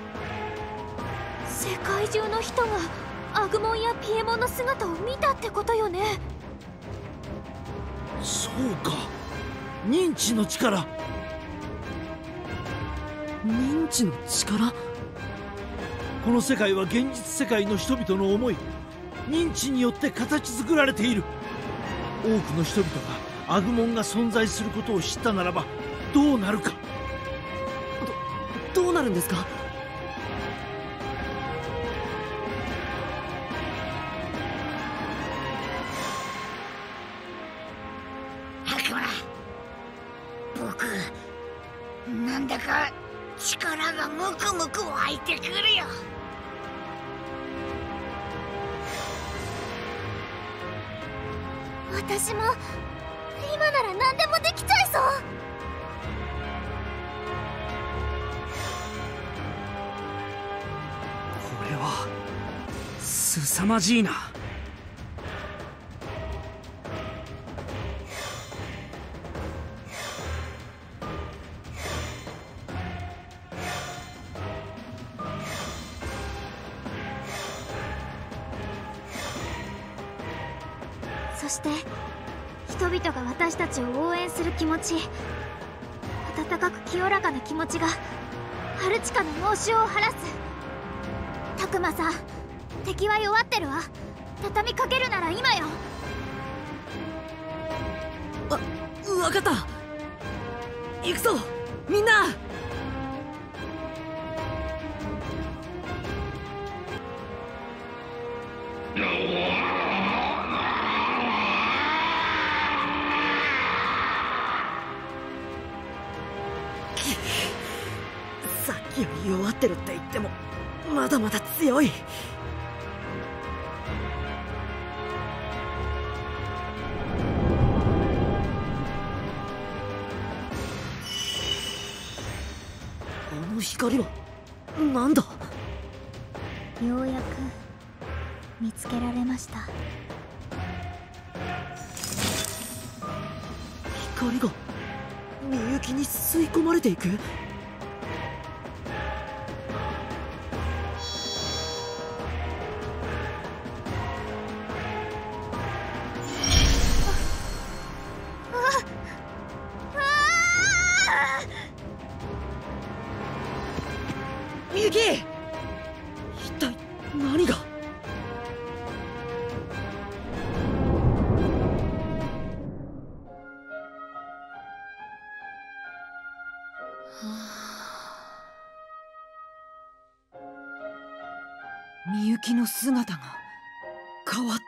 世界中の人がアグモンやピエモンの姿を見たってことよね。
そうか、認知の力。
認知の力。
この世界は現実世界の人々の思い、認知によって形作られている。多くの人々がアグモンが存在することを知ったならばどうなるか。
ど、どうなるんですか？
悪魔、僕
なんだか力がムクムク湧いてくるよ。
私も今なら何でもできちゃいそう。
これは凄まじいな。
そして人々が私たちを応援する気持ち、温かく清らかな気持ちがハルチカの猛襲を晴らす。タクマさん、敵は弱ってるわ。畳みかけるなら今よ。
あ、分かった。行くぞみんな。さっきより弱ってるって言ってもまだまだ強い。あの光はなんだ。
ようやく見つけられました。
光がみゆきに吸い込まれていく。みゆき、一体何が。
みゆきの姿が変わった。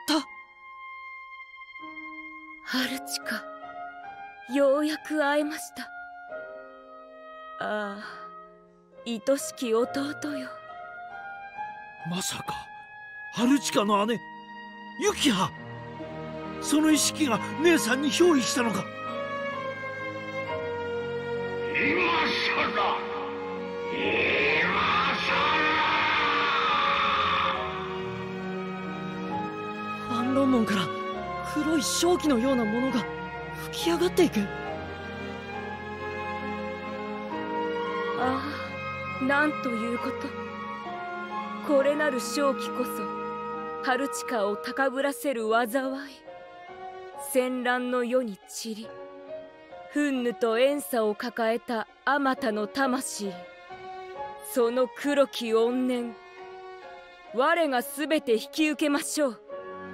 ハルチカ、ようやく会えました。ああ、愛しき弟よ。
まさかハルチカの姉ユキハ。その意識が姉さんに憑依したのか。
今さら今さ
ファンロンモンから黒い瘴気のようなものが吹き上がっていく。
ああ、なんということ。これなる瘴気こそハルチカを高ぶらせる災い。戦乱の世に散り憤怒と怨嗟を抱えたあまたの魂、その黒き怨念、我がすべて引き受けましょう。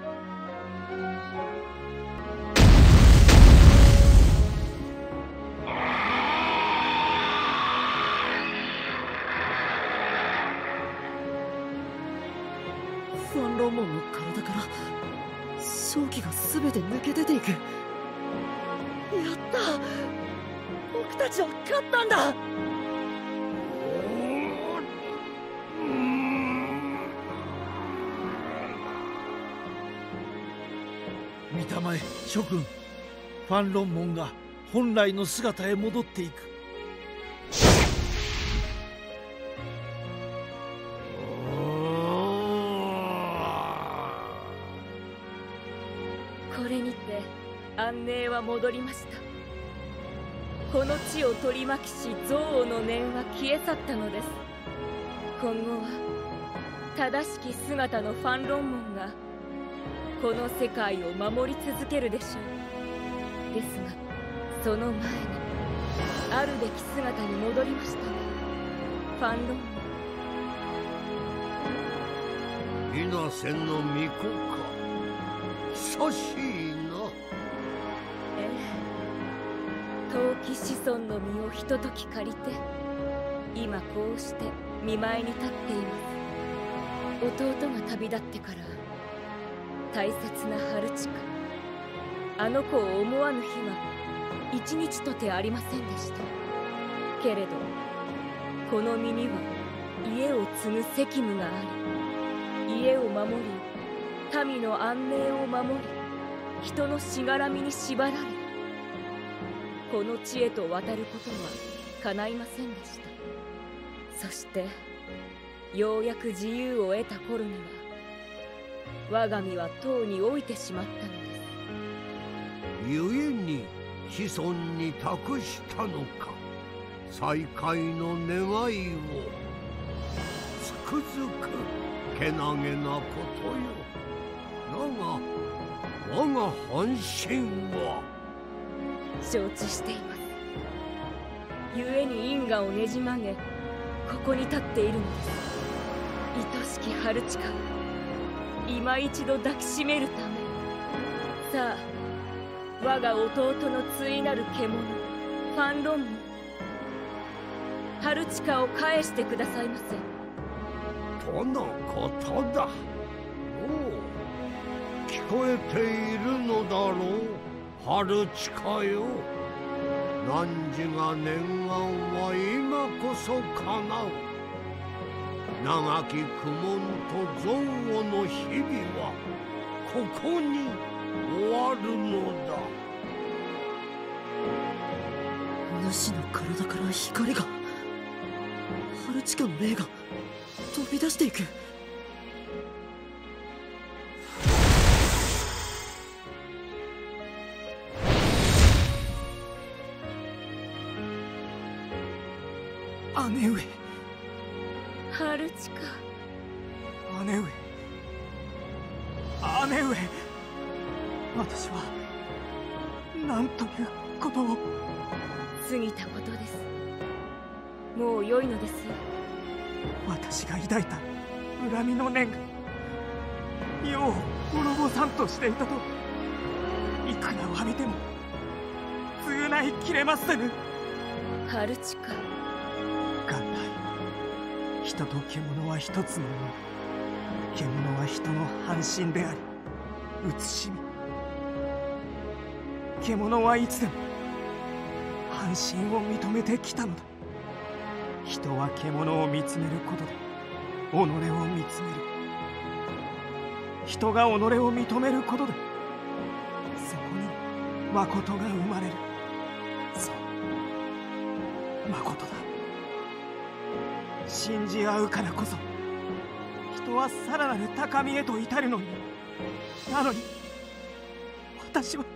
ファンロンモンの体から瘴気が全て抜け出ていく。やった、僕たちは勝ったんだ。
見たまえ諸君、ファンロンモンが本来の姿へ戻っていく。
これにて安寧は戻りました。この地を取り巻きし憎悪の念は消え去ったのです。今後は正しき姿のファンロンモンがこの世界を守り続けるでしょう。ですがその前にあるべき姿に戻りました。ファンロンモン。
稲瀬の巫女か。久しいな。
ええ、陶器子孫の身をひととき借りて今こうして見舞いに立っています。弟が旅立ってから大切なハルチカ、あの子を思わぬ日は一日とてありませんでした。 けれどこの身には家を継ぐ責務があり、家を守り民の安寧を守り、人のしがらみに縛られ、この地へと渡ることは叶いませんでした。そしてようやく自由を得た頃には我が身はとうに老いてしまったのです。
故に子孫に託したのか、再会の願いを。つくづくけなげなことよ。だが我が半身は。
承知しています。故に因果をねじ曲げ、ここに立っているのです。愛しきハルチカを今一度抱きしめるため。さあ、我が弟の対なる獣ファン・ロンもハルチカを返してくださいませ。
とのことだ。おう、聞こえているのだろう、ハルチカよ。汝が念願は今こそ叶う。長き苦悶と憎悪の日々はここに終わるのだ。
主の体から光が、ハルチカの霊が飛び出していく。
姉上。
ハルチカ。
姉上。姉上。私は何ということを。
過ぎたことです。もう良いのですよ。
私が抱いた恨みの念が世を滅ぼさんとしていたと、いくら詫びても償いきれませぬ。
ハルチカ。
元来人と獣は一つのもの。獣は人の半身であり慈しみ。獣はいつでも半身を認めてきたのだ。人は獣を見つめることで己を見つめる。人が己を認めることでそこに誠が生まれる。そう、誠だ。信じ合うからこそ人はさらなる高みへと至るのに。なのに私は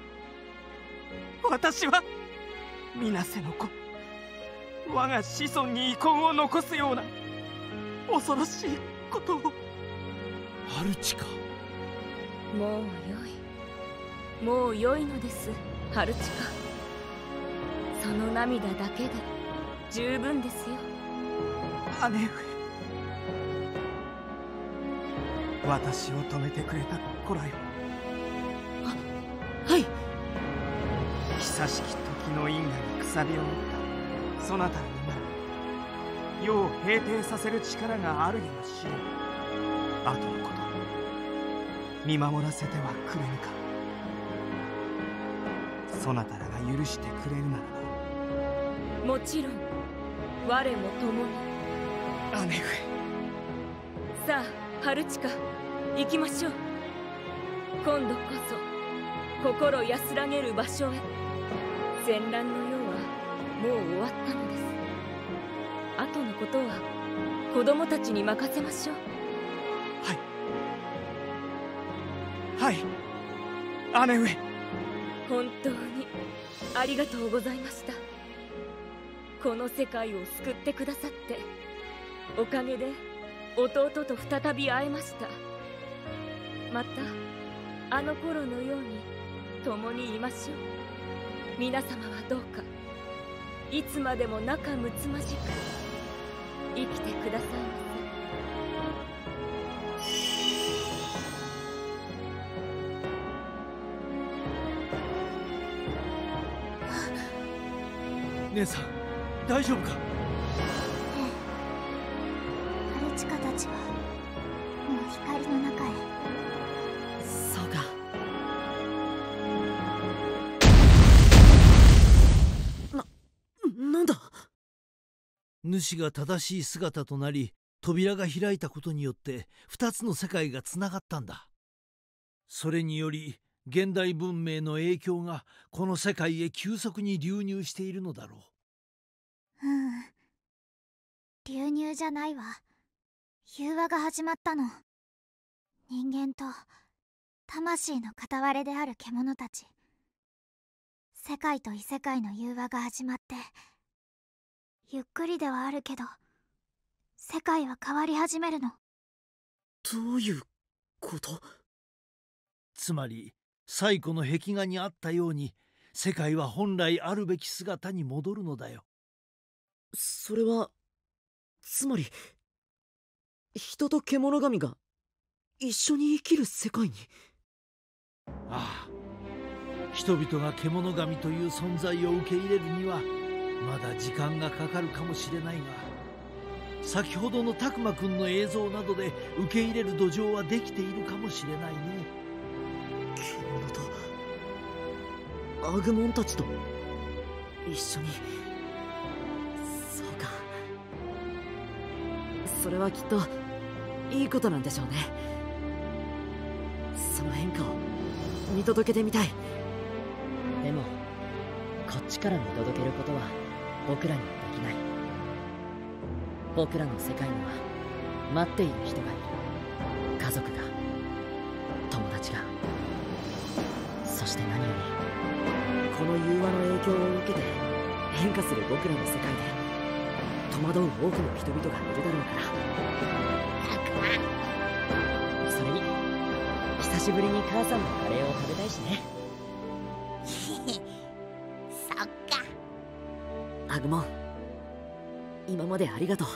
私は水瀬の子、我が子孫に遺恨を残すような恐ろしいことを。
ハルチカ。
もうよい、もうよいのです、ハルチカ。その涙だけで十分ですよ。
姉上。私を止めてくれた子らよ。
あ、はい。
久しき時の因果にくさびを持ったそなたらになら世を平定させる力があるやもしれん。後のこと見守らせてはくれぬか。そなたらが許してくれるなら
ば。もちろん我も共に。
姉上。
さあハルチカ、行きましょう。今度こそ心安らげる場所へ。戦乱の世はもう終わったのです。後のことは子供たちに任せましょう。
はいはい、姉上。
本当にありがとうございました。この世界を救ってくださっておかげで弟と再び会えました。またあの頃のように共にいましょう。皆様はどうかいつまでも仲睦まじく生きてください
ませ。姉さん、大丈夫か？
ハルチカたちはもう光の中へ。
そうか。な、なんだ？
主が正しい姿となり扉が開いたことによって二つの世界がつながったんだ。それにより現代文明の影響がこの世界へ急速に流入しているのだろ
う。うん、流入じゃないわ。融和が始まったの。人間と魂の片割れである獣たち。世界と異世界の融和が始まって、ゆっくりではあるけど世界は変わり始めるの。
どういうこと？
つまり最古の壁画にあったように世界は本来あるべき姿に戻るのだよ。
それはつまり人と獣神が一緒に生きる世界に。
ああ、人々が獣神という存在を受け入れるにはまだ時間がかかるかもしれないが、先ほどの拓磨くんの映像などで受け入れる土壌はできているかもしれないね。
獣とアグモンたちと一緒に。そうか、それはきっといいことなんでしょうね。その変化を見届けてみたい。
でもこっちから見届けることは僕らにはできない。僕らの世界には待っている人がいる。家族が、友達が、そして何より
この融和の影響を受けて変化する僕らの世界で戸惑う多くの人々がいるだろうから。それに久しぶりに母さんのカレーを食べたいしね。
そっか。
アグモン、今までありがとう。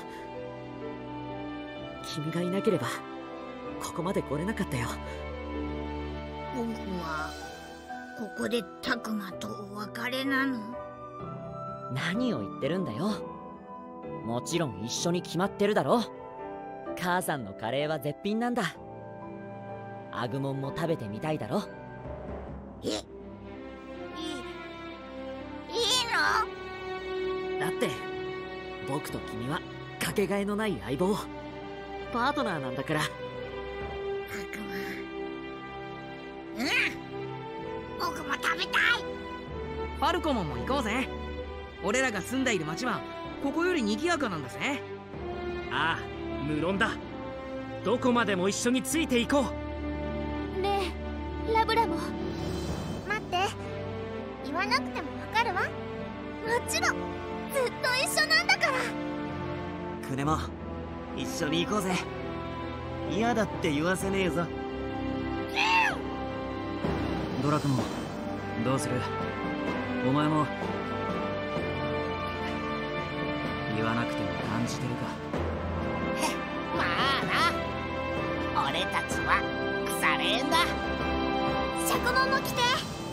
君がいなければここまで来れなかったよ。
僕はここでタクマとお別れなの？
何を言ってるんだよ。もちろん一緒に決まってるだろ。母さんのカレーは絶品なんだ。アグモンも食べてみたいだろ。
え、いい、いいの？
だって僕と君はかけがえのない相棒、パートナーなんだから。
うん、僕も食べたい。
ファルコモンも行こうぜ。俺らが住んでいる町はここより賑やかなんだぜ。
ああ、無論だ。どこまでも一緒についていこ
う。ねえ、ラブラも。
待って、言わなくてもわかるわ。もちろんずっと一緒なんだから。
クレモ、一緒に行こうぜ。嫌だって言わせねえぞ。
ドラクモ、どうする？お前も言わなくても感じてるか？
まあな、俺たちは腐れ縁だ。シャコモンも来て。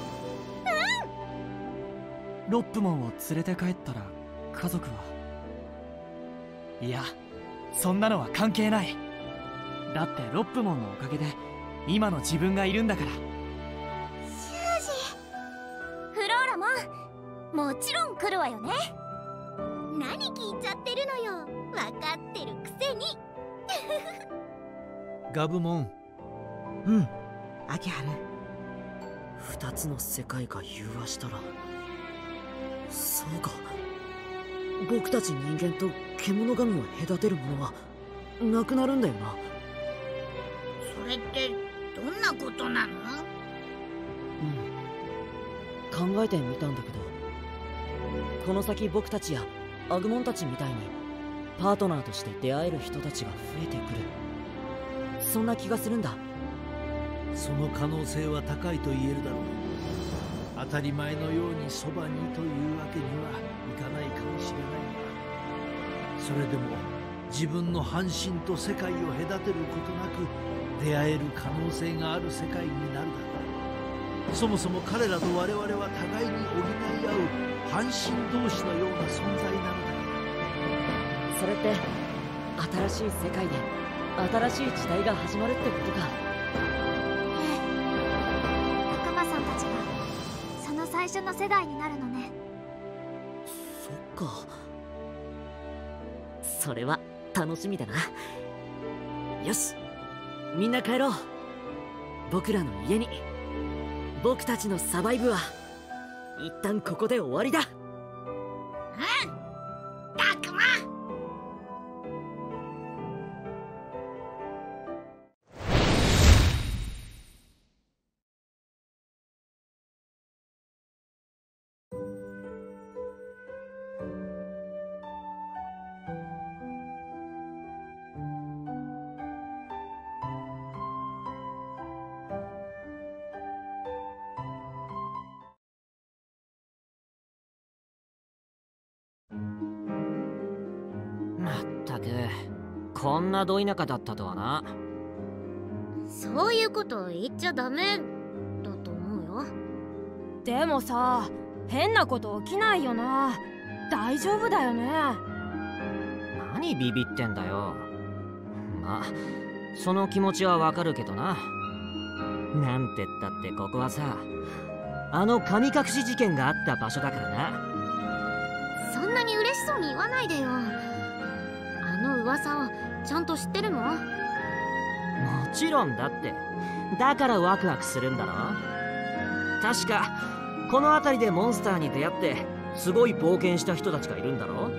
うん。ロップモンを連れて帰ったら家族は？いや、そんなのは関係ない。だってロップモンのおかげで今の自分がいるんだから。
修士、フローラモン、もちろん来るわよね。
何聞いちゃってるのよ、分かってるくせに。
ガブモン。
うん、アキハル。二つの世界が融和したら、そうか、僕たち人間と獣神を隔てるものはなくなるんだよな。
それってどんなことなの？
うん、考えてみたんだけど、この先僕たちやアグモンたちみたいにパートナーとして出会える人たちが増えてくる、そんな気がするんだ。
その可能性は高いと言えるだろう。当たり前のようにそばにというわけにはいかないかもしれないが、それでも自分の半身と世界を隔てることなく出会える可能性がある世界になるだろう。そもそも彼らと我々は互いに補い合う半身同士のような存在なのだから。
それって新しい世界で新しい時代が始まるってことか。
タクマさんたちがその最初の世代になるのね。
そっか。 それは楽しみだな。よし、みんな帰ろう。僕らの家に。僕たちのサバイブは一旦ここで終わりだ。
うん、たくま。
まったく、こんなど田舎だったとはな。
そういうこと言っちゃダメだと思うよ。
でもさ、変なこと起きないよな。大丈夫だよね。
何ビビってんだよ。まあその気持ちはわかるけどな。なんてったってここはさ、あの神隠し事件があった場所だからな。
そんなに嬉しそうに言わないでよ。あの噂をちゃんと知ってるの？
もちろんだって。だからワクワクするんだろ。確かこの辺りでモンスターに出会ってすごい冒険した人たちがいるんだろ。
うん、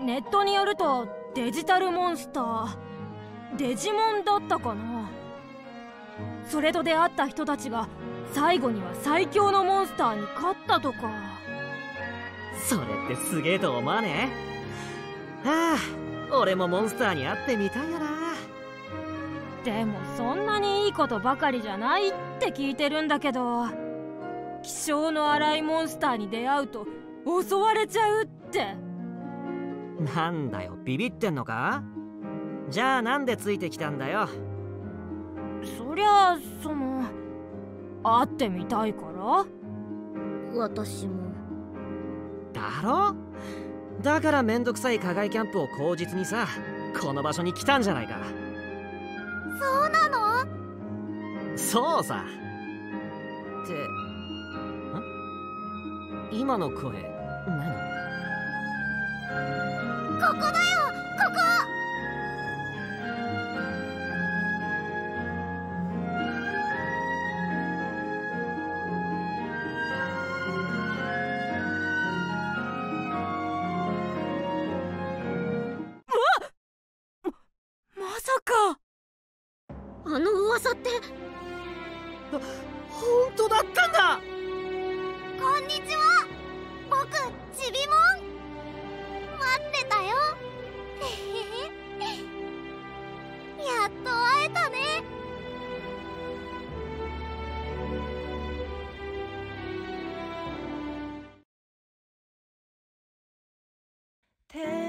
ネットによるとデジタルモンスター、デジモンだったかな。それと出会った人たちが最後には最強のモンスターに勝ったとか。
それってすげえと思わねえ？はあ、俺もモンスターに会ってみたいよな。
でもそんなにいいことばかりじゃないって聞いてるんだけど、気性の荒いモンスターに出会うと襲われちゃうって。
なんだよ、ビビってんのか？じゃあなんでついてきたんだよ。
そりゃあ、その会ってみたいから。
私も
だろ？だからめんどくさい課外キャンプを口実にさ、この場所に来たんじゃないか。
そうなの？
そうさ。ってん？今の声何？
ここだよ、ここ！あの噂って。
本当だったんだ。
こんにちは、僕ちびもん。待ってたよ。やっと会えたね。
て